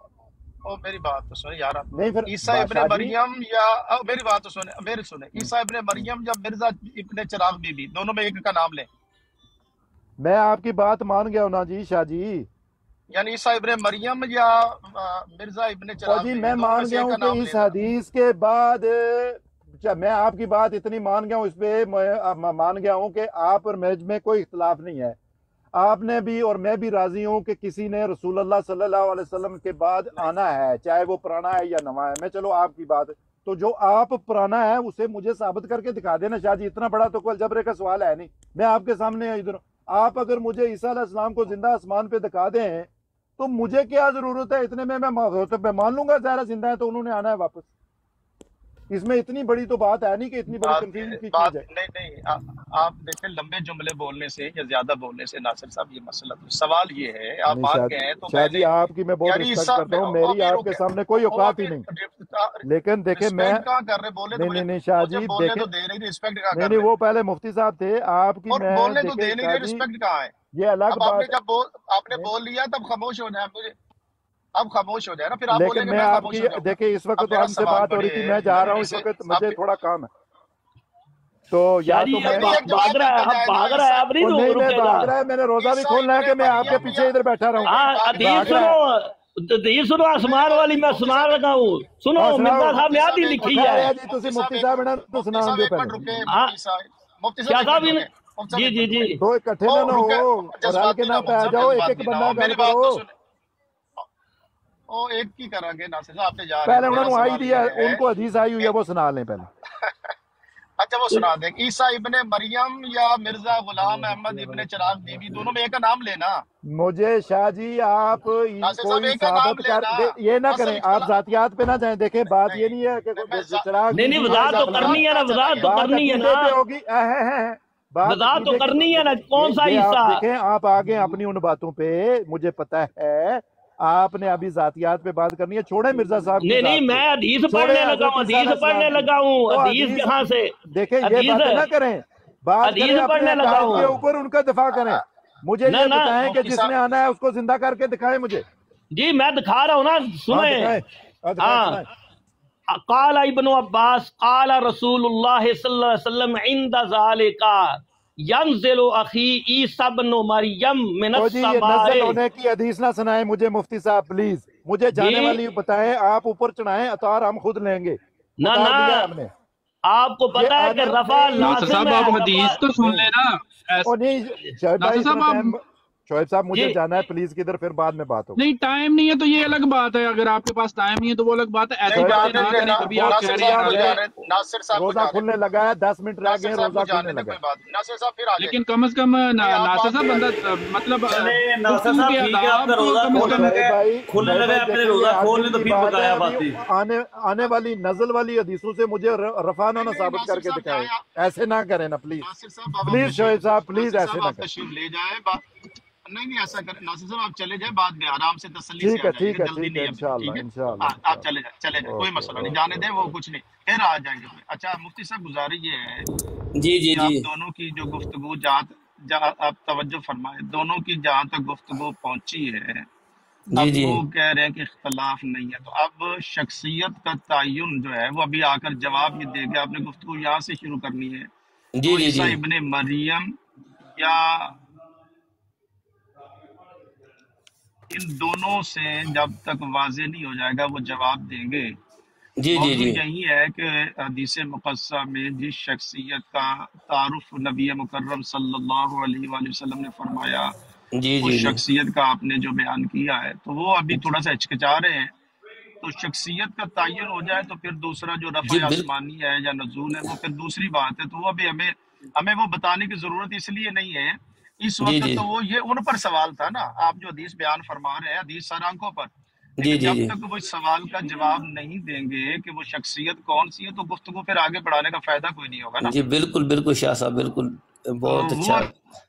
میری بات تو سنیں یار، آپ نہیں پھر عیسیٰ ابن بادشاہ جی، مریم یا میری بات تو سنیں، میری سنیں، عیسیٰ ابن مریم یا مرزا ابن چراغ بی بی، دونوں میں ایک کا نام لیں، میں آپ کی بات مان گیا ہوں نا جی شاہ جی۔ یعنی عیسیٰ ابن مریم یا مرزا ابن اور چراغ جی بی بی، میں دونوں میں مان سے گیا ایک ہوں کا کہ نام اس لینا۔ حدیث کے بعد میں آپ کی بات اتنی مان گیا ہوں، اس پہ میں مان گیا ہوں کہ آپ اور میں کوئی اختلاف نہیں ہے۔ آپ نے بھی اور میں بھی راضی ہوں کہ کسی نے رسول اللہ صلی اللہ علیہ وسلم کے بعد آنا ہے، چاہے وہ پرانا ہے یا نواں ہے۔ میں چلو آپ کی بات، تو جو آپ پرانا ہے اسے مجھے ثابت کر کے دکھا دینا شاہ جی، اتنا بڑا تو کوئی الجبرے کا سوال ہے نہیں۔ میں آپ کے سامنے ادھر، آپ اگر مجھے عیسیٰ علیہ السلام کو زندہ آسمان پہ دکھا دیں تو مجھے کیا ضرورت ہے اتنے میں مان لوں گا ظاہر زندہ ہے تو انہوں نے آنا ہے واپس۔ اس میں اتنی بڑی تو بات ہے نہیں کہ اتنی بڑی کنفیوژن کی چیز ہے۔ نہیں آپ دیکھیں، لمبے جملے بولنے سے یا زیادہ بولنے سے ناصر صاحب یہ مسئلہ، سوال یہ ہے آپ نہیں مان گئے ہیں تو شاہ جی، پہلے آپ کی میں بہت یعنی رسپیکٹ کرتا ہوں، میری آپ کے سامنے کوئی اوقات ہی نہیں، لیکن دیکھیں میں رسپیکٹ کہاں کر رہے، بولنے تو نہیں شاہ مجھے جی بولنے دیکھیں، تو دے رہی، رسپیکٹ کہاں کر نہیں رہے، وہ پہلے مفتی صاحب تھے، آپ کی اور میں بولنے تو دیکھیں دے نہیں شاہ رہے، جی رسپیکٹ کہاں ہے؟ یہ الگ اب آپ نے بات جب آپ نے ہے، بول لیا تب خاموش ہو جائے، مجھے اب خاموش ہو جائے نا، پھر آپ بولیں لیکن گے میں میں آپ خاموش کی ہو جاؤں گا۔ دیکھیں اس اب وقت میرا ہم سے سوال بات ہو رہی تھی، بڑے میں جا رہا ہوں، نرمی اس سے وقت آپ مجھے تھوڑا کام ہے، تو شاہ یا جی تو اب میں نہیں ایک جواب بھاگ رہا ہے، ملتا اب جائے نا، بھاگ رہا ہے، اب اور نہیں نہیں میں رکے گا۔ بھاگ رہا ہے، میں نے روزہ بھی عیسیٰ کھولنا ہے ابن کہ میں آپ کے مریم پیچھے ادھر بیٹھا رہا ہوں، ہاں بھاگ حدیث رہا سنو، ہے۔ حدیث سنو، آسمان والی میں مفتی سنا صاحب لگا ہوں، سنو ہاں مرزا سناؤ، صاحب نے آدھی ایک لکھی منٹ خیر ہے۔ ہے جی، تسی مفتی صاحب نے تو سنان دیو ایک پہلے، منٹ رکے، ہاں مفتی صاحب شاہ ایک صاحب منٹ رکے، مفتی صاحب جی ایک جی منٹ جی رکے، تو اکٹھے او نہ رکے، ہو اور ہل کے جذباتی نہ نہ پہ مفتی صاحب جاؤ، ایک ایک جذباتی نہ بندہ ہو، گل میری بات کرو۔ تو سنیں، او ایک کی کریں گے ناصر صاحب، آپ پہ جا رہے ہیں، پہلے انہوں میرا نے آئی سوال دیا، یہ ان ہے کو حدیث آئی ہوئی ہے، وہ سنا لیں پہلے۔ اچھا وہ سنا دیں، عیسیٰ ابن مریم یا مرزا غلام احمد ابن چراغ بی بی، دونوں میں ایک کا نام لینا، مجھے شاہ جی آپ ناصر صاحب کوئی ایک کا نام ثابت کر لینا، یہ نہ اصل کریں، آپ اختلاف ذاتیات پہ نہ جائیں، دیکھیں بات یہ نہیں ہے نہیں، کہ چراغ نہیں بی نہیں، بی ہے وضاحت یا تو فلانا، کرنی ہے نا، وضاحت تو بات کرنی ہے عقیدے نا، پہ ہوگی، بات وضاحت تو عقیدے کی، کرنی ہے نا، کون سا یہ آپ حصہ؟ دیکھیں، آپ آگے اپنی ان باتوں پہ، مجھے پتا ہے آپ نے ابھی ذاتیات پہ بات کرنی ہے، چھوڑیں مرزا صاحب کی نہیں نہیں، ذات کو، میں حدیث چھوڑیں پڑھنے لگا حضرت ہوں، عیسیٰ حدیث علیہ پڑھنے السلام کی، لگا ہوں، تو حدیث کہاں سے؟ دیکھیں یہ حدیث باتیں نہ کریں، بات کریں حدیث اپنے پڑھنے لگا عقائد کے ہوں، اوپر، ان کا دفاع کریں، مجھے نہ یہ نہ بتائیں کہ مفتی جس صاحب نے آنا ہے اس کو زندہ کر کے دکھائیں مجھے۔ جی میں دکھا رہا ہوں نا، ہاں سنیں۔ دکھائیں، ہاں دکھائیں، ہاں، سنائیں۔ قال ابن عباس قال رسول اللہ صلی اللہ علیہ وسلم عند ذالک ینزل اخی عیسی ابن مریم من تو جی یہ السماء۔ نزل ہونے کی حدیث نہ سنائیں مجھے مفتی صاحب پلیز، مجھے جی جانے والی بتائیں، آپ اوپر چڑھائیں، اتار ہم خود لیں گے، نہ اتار نہ، دیا ہے ہم نے، آپ کو یہ پتا ہے کہ آنے رفع ناصر لازم صاحب ہے، آپ رفع حدیث تو سن نہیں، لینا، اور نہیں شعیب ناصر بھائی اتنا صاحب آپ، ٹائم، شعیب صاحب مجھے جی جانا ہے پلیز کدھر، پھر بعد میں بات ہوگی۔ نہیں ٹائم نہیں ہے تو یہ الگ بات ہے، اگر آپ کے پاس ٹائم نہیں ہے تو وہ الگ بات ہے، ایسی نہیں شعیب جان بھائی باتیں نہ دیں، پلیز کریں، کبھی آپ بہت کہہ ناصر رہے ہیں شکریہ، صاحب کو میں جا رہے، ناصر صاحب کو روزہ جانے کھلنے دیں، لگا ہے، 10 منٹ رہ گئے، ناصر صاحب روزہ کو کھلنے جانے دیں، لگا کوئی ہے۔ بات نہیں، ناصر صاحب پھر آگے، لیکن کم از کم نہیں آپ ناصر بات صاحب نہیں بندہ کریں، مطلب چلے ناصر گفتگو صاحب کے ٹھیک ہے، آپ آداب کا تو روزہ کم از اور کم کھلنے شعیب لگا ہے، بھائی پہلے دیکھیں یہ روزہ آج کھول دن لیں تو کی پھر بات ہے، بقایا ابھی باتیں۔ آنے والی نزل والی حدیثوں سے مجھے رفع نہ نہیں ثابت کر ناصر کے صاحب دکھائے، جائیں آپ، ایسے نہ کریں نا پلیز، ناصر صاحب اب آپ پلیز تشریف، شعیب صاحب پلیز ناصر ایسے صاحب نہ آپ کریں۔ تشریف لے جائیں، نہیں اچھا کریں، ناصر صاحب آپ چلے جائیں، بعد میں آرام سے تسلی سے ٹھیک آ ہے، جائیے ٹھیک گا، ہے، جلدی ٹھیک ہے، نہیں ہے ابھی، انشاءاللہ، ٹھیک ہے، انشاءاللہ، آپ چلے انشاءاللہ، جائیں، چلے جائیں، کوئی اوکے، مسئلہ نہیں، اوکے، جانے دیں، وہ اوکے۔ کچھ نہیں، پھر آ جائیں گے۔ اچھا مفتی صاحب گزارش یہ ہے جی جی کہ جی آپ دونوں کی جو گفتگو جہاں آپ توجہ فرمائیں، دونوں کی جہاں تک گفتگو پہنچی ہے، جی اب جی وہ کہہ رہے ہیں کہ اختلاف نہیں ہے، تو اب شخصیت کا تعین جو ہے وہ ابھی آ کر جواب یہ دے گا، آپ نے گفتگو یہاں سے شروع کرنی ہے، تو جی وہ جی عیسیٰ جی ابن مریم یا ان دونوں سے جب تک واضح نہیں ہو جائے گا وہ جواب دیں گے۔ جی جی موضوع جی یہی ہے کہ حدیث مقدسہ میں جس شخصیت کا تعارف نبی مکرم صلی اللہ علیہ وآلہ وسلم نے فرمایا، جی اس جی جی شخصیت کا آپ نے جو بیان کیا ہے، تو وہ ابھی تھوڑا سا ہچکچا رہے ہیں، تو شخصیت کا تعین ہو جائے تو پھر دوسرا جو رفع جی بالکل آسمانی ہے یا نزول ہے وہ پھر دوسری بات ہے، تو وہ ابھی ہمیں ہمیں وہ بتانے کی ضرورت اس لیے نہیں ہے اس وقت تو وہ یہ ان پر سوال تھا نا، آپ جو حدیث بیان فرما رہے ہیں حدیث سر آنکھوں پر، لیکن جب تک وہ اس سوال کا جواب نہیں دیں گے کہ وہ شخصیت کون سی ہے تو گفتگو پھر آگے بڑھانے کا فائدہ کوئی نہیں ہوگا نا۔ جی بالکل بالکل شاہ صاحب، بالکل بہت اچھا۔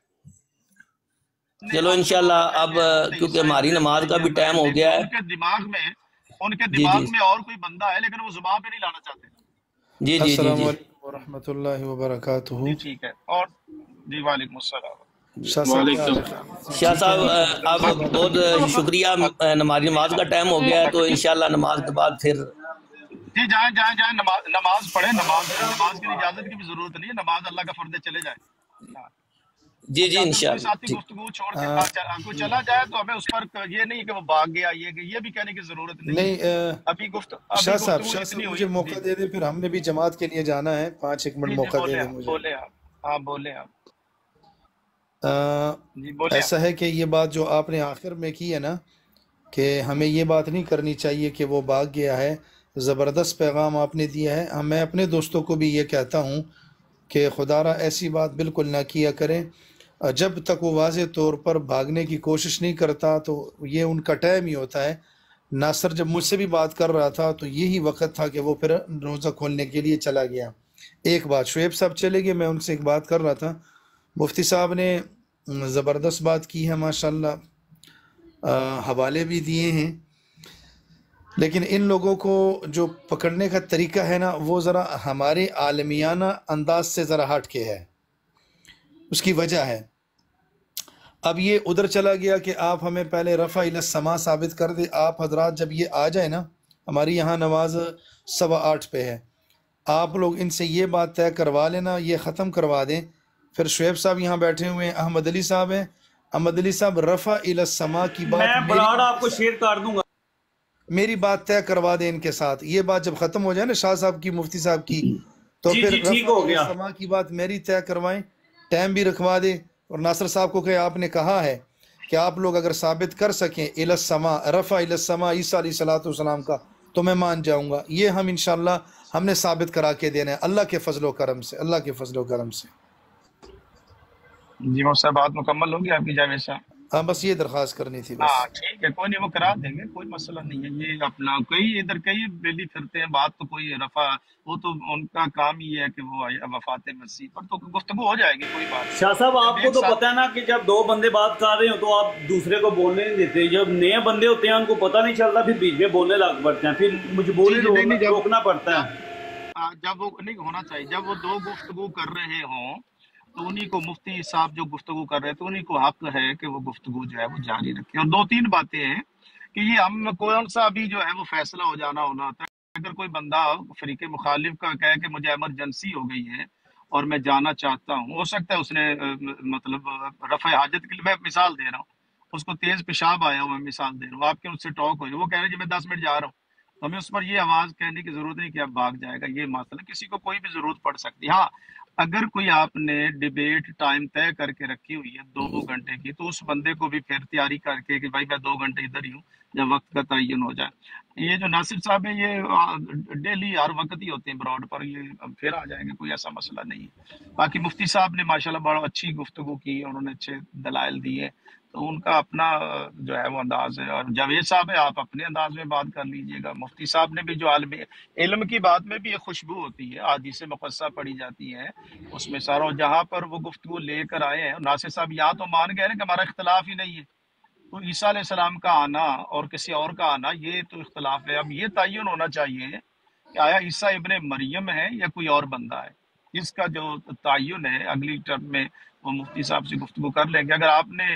چلو انشاءاللہ اب کیونکہ ہماری نماز کا بھی ٹائم ہو گیا ہے، ان کے دماغ میں اور کوئی بندہ ہے لیکن وہ زبان پہ نہیں لانا چاہتے۔ جی جی السلام جی علیکم ورحمۃ اللہ وبرکاتہ۔ جی ٹھیک ہے، اور جی وعلیکم السلام۔ شاہ صاحب آپ بہت شکریہ، ہماری نماز کا ٹائم ہو گیا ہے تو انشاءاللہ نماز کے بعد پھر جی جائیں نماز پڑھیں، نماز کی اجازت کی بھی ضرورت نہیں ہے، نماز اللہ کا فرض ہے، چلے جائیں۔ جی جی انشاءاللہ ساتھی گفتگو چھوڑ کے کوئی چلا جائے تو ہمیں اس پر یہ نہیں کہ وہ بھاگ گیا، یہ بھی کہنے کی ضرورت نہیں۔ ابھی شاہ صاحب مجھے موقع دے دیں، پھر ہم نے بھی جماعت کے لیے جانا ہے، 5-1 منٹ موقع دے دیں مجھے۔ بولے آپ بولے آپ۔ ایسا ہے کہ یہ بات جو آپ نے آخر میں کی ہے نا کہ ہمیں یہ بات نہیں کرنی چاہیے کہ وہ بھاگ گیا ہے، زبردست پیغام آپ نے دیا ہے۔ میں اپنے دوستوں کو بھی یہ کہتا ہوں کہ خدا را ایسی بات بالکل نہ کیا کریں، جب تک وہ واضح طور پر بھاگنے کی کوشش نہیں کرتا تو یہ ان کا ٹائم ہی ہوتا ہے۔ ناصر جب مجھ سے بھی بات کر رہا تھا تو یہی وقت تھا کہ وہ پھر روزہ کھولنے کے لیے چلا گیا۔ ایک بات، شعیب صاحب چلے گئے، میں ان سے ایک بات کر رہا تھا، مفتی صاحب نے زبردست بات کی ہے ماشاءاللہ، حوالے بھی دیے ہیں، لیکن ان لوگوں کو جو پکڑنے کا طریقہ ہے نا وہ ذرا ہمارے عالمیانہ انداز سے ذرا ہٹ کے ہے، اس کی وجہ ہے۔ اب یہ ادھر چلا گیا کہ آپ ہمیں پہلے رفع الی السماء ثابت کر دے۔ آپ حضرات جب یہ آ جائے نا، ہماری یہاں نماز 8:15 پہ ہے، آپ لوگ ان سے یہ بات طے کروا لینا، یہ ختم کروا دیں۔ پھر شعیب صاحب یہاں بیٹھے ہوئے ہیں، احمد علی صاحب ہیں، احمد علی صاحب رفع الی السماء کی بات میں بلاڈ آپ کو شیئر کر دوں گا، میری بات طے کروا دیں ان کے ساتھ۔ یہ بات جب ختم ہو جائے نا شاہ صاحب کی، مفتی صاحب کی، تو پھر رفع الی السماء کی بات میری طے کروائیں، ٹائم بھی رکھوا دیں، اور ناصر صاحب کو کہ آپ نے کہا ہے کہ آپ لوگ اگر ثابت کر سکیں الی السماء، رفع الی السماء عیسیٰ علیہ السلام کا، تو میں مان جاؤں گا۔ یہ ہم انشاءاللہ ہم نے ثابت کرا کے دینا ہے اللہ کے فضل و کرم سے، اللہ کے فضل و کرم سے۔ جی وہ سب بات مکمل ہوگی آپ کی جاوید صاحب؟ ہاں بس یہ درخواست کرنی تھی بس۔ ہاں ٹھیک ہے، کوئی نہیں، وہ کرا دیں گے، کوئی مسئلہ نہیں ہے۔ یہ اپنا کئی بیلی پھرتے ہیں، بات تو کوئی رفع، وہ تو ان کا کام ہی ہے کہ وہ وفات مسیح پر تو گفتگو ہو جائے گی، کوئی بات نہیں۔ شاہ صاحب آپ کو تو پتہ ہے نا کہ جب دو بندے بات کر رہے ہو تو آپ دوسرے کو بولنے نہیں دیتے، جب نئے بندے ہوتے ہیں ان کو پتہ نہیں چلتا، پھر بیچ میں بولنے لگ پڑتے ہیں، پھر مجبوری روکنا پڑتا ہے۔ جب وہ نہیں ہونا چاہیے، جب وہ دو گفتگو کر رہے ہوں تو انہی کو، مفتی صاحب جو گفتگو کر رہے ہیں تو انہی کو حق ہے کہ وہ گفتگو جو ہے وہ جاری رکھیں۔ اور 2-3 باتیں ہیں کہ یہ ہم کون سا بھی جو ہے وہ فیصلہ ہو جانا ہونا ہوتا ہے۔ اگر کوئی بندہ فریق مخالف کا کہے کہ مجھے ایمرجنسی ہو گئی ہے اور میں جانا چاہتا ہوں، ہو سکتا ہے اس نے مطلب رفع حاجت کے لیے، میں مثال دے رہا ہوں، اس کو تیز پیشاب آیا ہوا، میں مثال دے رہا ہوں، آپ کے اس سے ٹاک ہو جائے، وہ کہہ رہے ہیں جی میں 10 منٹ جا رہا ہوں، تو ہمیں اس پر یہ آواز کہنے کی ضرورت نہیں کہ اب بھاگ جائے گا، یہ مسئلہ کسی کو کوئی بھی ضرورت پڑ سکتی ہے۔ ہاں اگر کوئی آپ نے ڈیبیٹ ٹائم طے کر کے رکھی ہوئی ہے 2 گھنٹے کی، تو اس بندے کو بھی پھر تیاری کر کے کہ بھائی میں 2 گھنٹے ادھر ہی ہوں جب وقت کا تعین ہو جائے۔ یہ جو ناصر صاحب ہیں یہ ڈیلی ہر وقت ہی ہوتے ہیں براڈ پر، یہ پھر آ جائیں گے، کوئی ایسا مسئلہ نہیں ہے۔ باقی مفتی صاحب نے ماشاءاللہ بڑا اچھی گفتگو کی، انہوں نے اچھے دلائل دیے، تو ان کا اپنا جو ہے وہ انداز ہے، اور جاوید صاحب ہے آپ اپنے انداز میں بات کر لیجئے گا۔ مفتی صاحب نے بھی جو عالم علم کی بات میں بھی ایک خوشبو ہوتی ہے، احادیث مقدسہ پڑھی جاتی ہے، اس میں سارا جہاں پر وہ گفتگو لے کر آئے ہیں۔ ناصر صاحب یہاں تو مان گئے نا کہ ہمارا اختلاف ہی نہیں ہے، تو عیسیٰ علیہ السلام کا آنا اور کسی اور کا آنا یہ تو اختلاف ہے۔ اب یہ تعین ہونا چاہیے کہ آیا عیسیٰ ابن مریم ہے یا کوئی اور بندہ ہے، اس کا جو تعین ہے اگلی ٹرم میں وہ مفتی صاحب سے گفتگو کر لیں گے۔ اگر آپ نے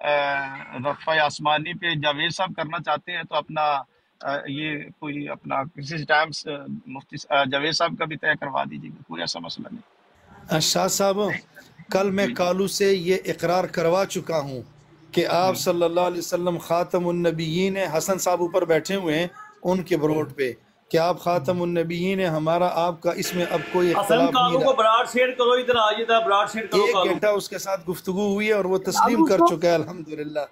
رفع آسمانی پہ جاوید صاحب کرنا چاہتے ہیں تو اپنا یہ کوئی اپنا کسی ٹائم مفتی جاوید صاحب کا بھی طے کروا دیجیے گا، کوئی ایسا مسئلہ نہیں۔ شاہ صاحب کل میں کالو سے یہ اقرار کروا چکا ہوں کہ آپ صلی اللہ علیہ وسلم خاتم النبیین ہیں، حسن صاحب اوپر بیٹھے ہوئے ہیں ان کے بروڈ پہ کہ آپ خاتم النبیین ہیں، ہمارا آپ کا اس میں اب کوئی اختلاف نہیں رہا۔ براڈ شیئر کرو، ادھر آ جاتا براڈ شیئر کرو۔ 1 گھنٹہ اس کے ساتھ گفتگو ہوئی ہے اور وہ تسلیم کر چکا ہے الحمدللہ۔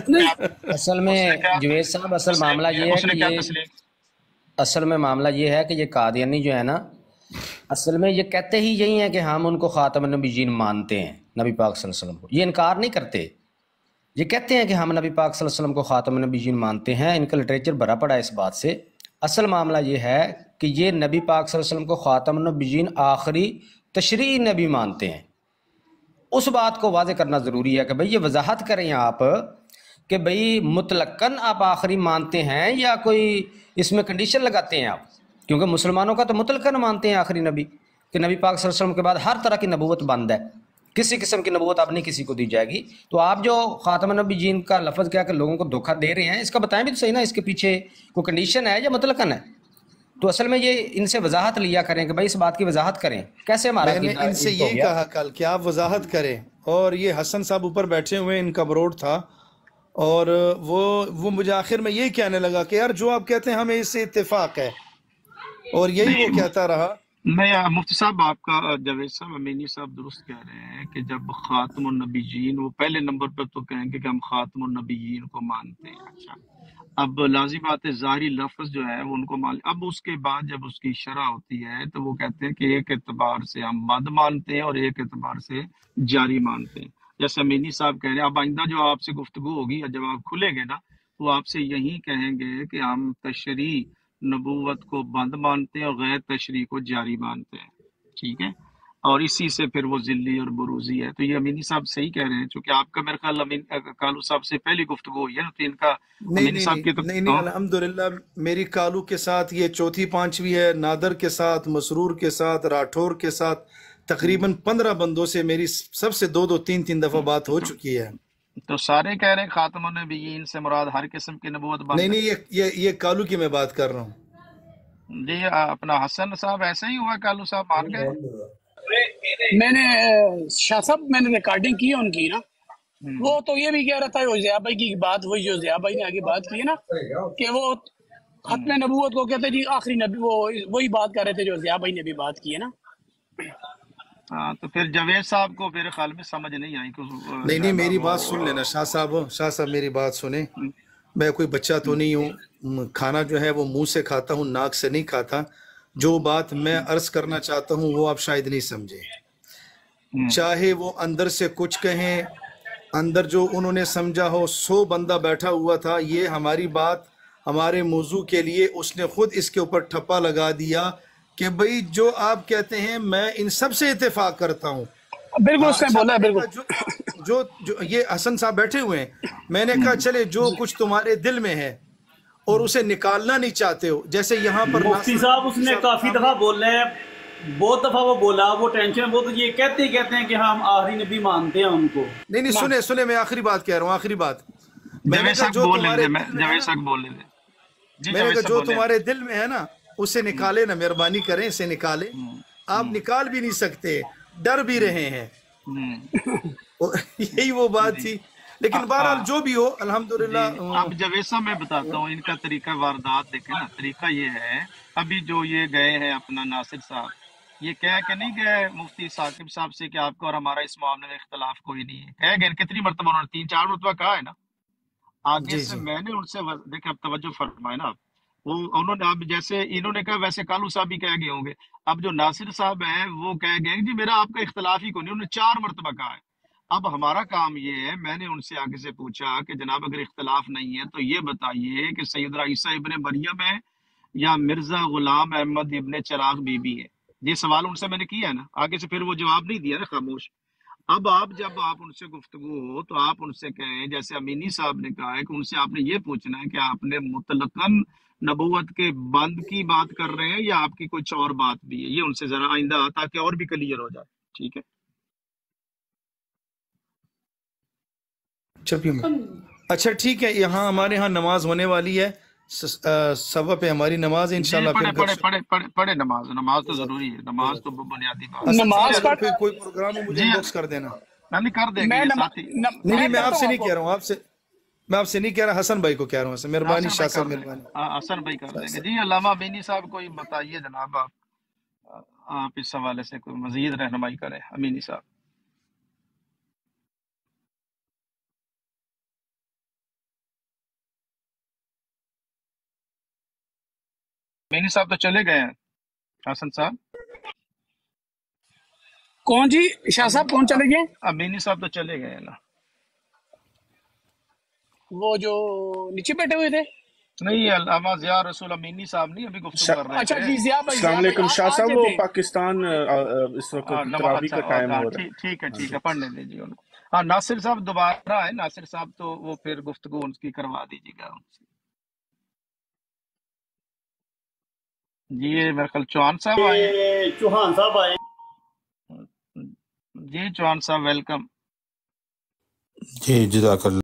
اصل میں جوید صاحب اصل معاملہ یہ ہے کہ یہ قادیانی جو ہے نا اصل میں یہ کہتے ہی یہی ہیں کہ ہم ان کو خاتم النبیین مانتے ہیں، نبی پاک صلی اللہ علیہ وسلم کو، یہ انکار نہیں کرتے، یہ کہتے ہیں کہ ہم نبی پاک صلی اللہ علیہ وسلم کو خاتم النبیین مانتے ہیں، ان کا لٹریچر بھرا پڑا ہے اس بات سے۔ اصل معاملہ یہ ہے کہ یہ نبی پاک صلی اللہ علیہ وسلم کو خاتم النبیین آخری تشریعی نبی مانتے ہیں۔ اس بات کو واضح کرنا ضروری ہے کہ بھئی یہ وضاحت کریں آپ کہ بھئی مطلقاً آپ آخری مانتے ہیں یا کوئی اس میں کنڈیشن لگاتے ہیں آپ، کیونکہ مسلمانوں کا تو مطلقاً مانتے ہیں آخری نبی کہ نبی پاک صلی اللہ علیہ وسلم کے بعد ہر طرح کی نبوت بند ہے، کسی قسم کی نبوت اب نہیں کسی کو دی جائے گی۔ تو آپ جو خاتم النبیین کا لفظ کیا کہ لوگوں کو دھوکہ دے رہے ہیں، اس کا بتائیں بھی تو صحیح نا، اس کے پیچھے کوئی کنڈیشن ہے یا مطلقاً ہے؟ تو اصل میں یہ ان سے وضاحت لیا کریں کہ بھائی اس بات کی وضاحت کریں کیسے ہمارا میں نے ان سے یہ کہا کل کہ آپ وضاحت کریں، اور یہ حسن صاحب اوپر بیٹھے ہوئے، ان کا بروڈ تھا، اور وہ مجھے آخر میں یہ کہنے لگا کہ یار جو آپ کہتے ہیں ہمیں اس سے اتفاق ہے، اور یہی وہ کہتا رہا۔ نہیں مفتی صاحب، آپ کا جاوید صاحب امینی صاحب درست کہہ رہے ہیں کہ جب خاتم النبیین، وہ پہلے نمبر پر تو کہیں گے کہ ہم خاتم النبیین کو مانتے ہیں، اچھا اب لازم بات ہے ظاہری لفظ جو ہے وہ ان کو مان، اب اس کے بعد جب اس کی شرح ہوتی ہے تو وہ کہتے ہیں کہ ایک اعتبار سے ہم مد مانتے ہیں اور ایک اعتبار سے جاری مانتے ہیں۔ جیسے امینی صاحب کہہ رہے ہیں، اب آئندہ جو آپ سے گفتگو ہوگی یا جب آپ کھلیں گے نا تو آپ سے یہی کہیں گے کہ ہم تشریع نبوت کو بند مانتے ہیں اور غیر تشریع کو جاری مانتے ہیں، ٹھیک ہے، اور اسی سے پھر وہ ذلی اور بروزی ہے۔ تو یہ امینی صاحب صحیح کہہ رہے ہیں، چونکہ آپ کا میرے خیال کالو صاحب سے پہلی گفتگو ہوئی ہے نا، تو ان کا امینی صاحب کی تو نہیں الحمدللہ میری کالو کے ساتھ یہ چوتھی پانچویں ہے، نادر کے ساتھ، مسرور کے ساتھ، راٹھور کے ساتھ، تقریباً 15 بندوں سے میری سب سے 2-3 دفعہ بات ہو چکی ہے۔ تو سارے کہہ رہے ہیں خاتم النبیین سے مراد ہر قسم کی نبوت بند ہے۔ نہیں یہ کالو کی میں بات کر رہا ہوں۔ جی اپنا حسن صاحب ایسا ہی ہوا، کالو صاحب مان گئے؟ میں نے شاہ صاحب میں نے ریکارڈنگ کی ان کی نا، وہ تو یہ بھی کہہ رہا تھا، وہ ضیاء بھائی کی بات، وہی جو ضیاء بھائی نے آگے بات کی ہے نا کہ وہ ختم نبوت کو کہتے جی آخری نبی، وہ وہی بات کر رہے تھے جو ضیاء بھائی نے بھی بات کی ہے نا۔ ہاں تو پھر جاوید صاحب کو میرے خیال میں سمجھ نہیں آئی۔ نہیں میری بات سن لینا شاہ صاحب میری بات سنیں، میں کوئی بچہ تو نہیں ہوں، کھانا جو ہے وہ منہ سے کھاتا ہوں، ناک سے نہیں کھاتا۔ جو بات میں عرض کرنا چاہتا ہوں وہ آپ شاید نہیں سمجھے، چاہے وہ اندر سے کچھ کہیں، اندر جو انہوں نے سمجھا ہو، 100 بندہ بیٹھا ہوا تھا، یہ ہماری بات ہمارے موضوع کے لیے اس نے خود اس کے اوپر ٹھپا لگا دیا کہ بھئی جو آپ کہتے ہیں میں ان سب سے اتفاق کرتا ہوں۔ بالکل اس نے بولا ہے، بالکل جو یہ حسن صاحب بیٹھے ہوئے ہیں، میں نے کہا چلے جو کچھ تمہارے دل میں ہے اور اسے نکالنا نہیں چاہتے ہو، جیسے یہاں پر مفتی صاحب اس نے کافی دفعہ بولے ہیں، بہت دفعہ وہ بولا، وہ ٹینشن، وہ تو یہ کہتے ہیں کہ ہم آخری نبی مانتے ہیں ان کو۔ نہیں سنے میں آخری بات کہہ رہا ہوں، آخری بات میں نے کہا جو تمہارے دل میں ہے نا اسے نکالے نا، مہربانی کریں اسے نکالے، آپ نکال بھی نہیں سکتے، ڈر بھی رہے ہیں، یہی وہ بات تھی۔ لیکن بہرحال جو بھی ہو الحمدللہ۔ اب جاوید صاحب میں بتاتا ہوں ان کا طریقہ واردات دیکھیں نا، طریقہ یہ ہے، ابھی جو یہ گئے ہیں اپنا ناصر صاحب، یہ کہہ کے نہیں گئے مفتی ثاقب صاحب سے کہ آپ کو اور ہمارا اس معاملے میں اختلاف کوئی نہیں ہے، کہہ گئے کتنی مرتبہ انہوں نے 3-4 مرتبہ کہا ہے نا۔ آگے سے میں نے ان سے دیکھیں، اب توجہ فرمائے نا، وہ انہوں نے اب جیسے انہوں نے کہا ویسے کالو صاحب بھی کہہ گئے ہوں گے، اب جو ناصر صاحب ہیں وہ کہہ گئے جی میرا آپ کا اختلاف ہی کو نہیں، انہوں نے 4 مرتبہ کہا ہے۔ اب ہمارا کام یہ ہے، میں نے ان سے آگے سے پوچھا کہ جناب اگر اختلاف نہیں ہے تو یہ بتائیے کہ سیدنا عیسیٰ ابن مریم ہے یا مرزا غلام احمد ابن چراغ بی بی ہے؟ یہ سوال ان سے میں نے کیا ہے نا، آگے سے پھر وہ جواب نہیں دیا نا، خاموش۔ اب جب آپ ان سے گفتگو ہو تو آپ ان سے کہیں، جیسے امینی صاحب نے کہا ہے کہ ان سے آپ نے یہ پوچھنا ہے کہ آپ نے مطلقاً نبوت کے بند کی بات کر رہے ہیں یا آپ کی کچھ اور بات بھی ہے، یہ ان سے ذرا آئندہ تاکہ اور بھی کلیئر ہو جائے، ٹھیک ہے؟ اچھا ٹھیک ہے، یہاں ہمارے ہاں نماز ہونے والی ہے، صبح پہ ہماری نماز ہے انشاءاللہ۔ پڑھے نماز تو ضروری ہے، نماز تو بنیادی بات ہے۔ نماز کوئی پروگرام ہے مجھے انباکس کر دینا۔ نہیں کر دیں گے ساتھی۔ نہیں میں آپ سے نہیں کہہ رہا ہوں، میں آپ سے نہیں کہہ رہا، حسن بھائی کو کہہ رہا ہوں، مہربانی شاہ صاحب مہربانی۔ حسن بھائی کر دیں گے۔ جی علامہ امینی صاحب کوئی بتائیے جناب، آپ اس حوالے سے کوئی مزید رہنمائی کریں امینی صاحب۔ امینی صاحب تو چلے گئے ہیں، حسن صاحب کون جی شاہ صاحب کون چلے گئے؟ امینی صاحب تو چلے گئے نا، وہ جو نیچے بیٹھے ہوئے تھے؟ نہیں علامہ ضیاء رسول امینی صاحب نہیں، ابھی گفتگو کر رہے اچھا تھے۔ جی ضیاء بھائی، السلام علیکم شاہ صاحب، وہ تھے پاکستان اس وقت تراویح کا ٹائم ہو رہا ہے۔ ٹھیک ہے ٹھیک ہے، پڑھنے دیجیے ان کو۔ ہاں ناصر صاحب دوبارہ ہے، ناصر صاحب تو وہ پھر گفتگو ان کی کروا دیجیے گا ان سے۔ جی میرے خیال چوہان صاحب آئے ہیں۔ چوہان صاحب آئے جی چوہان صاحب ویلکم۔ جی جزاک اللہ۔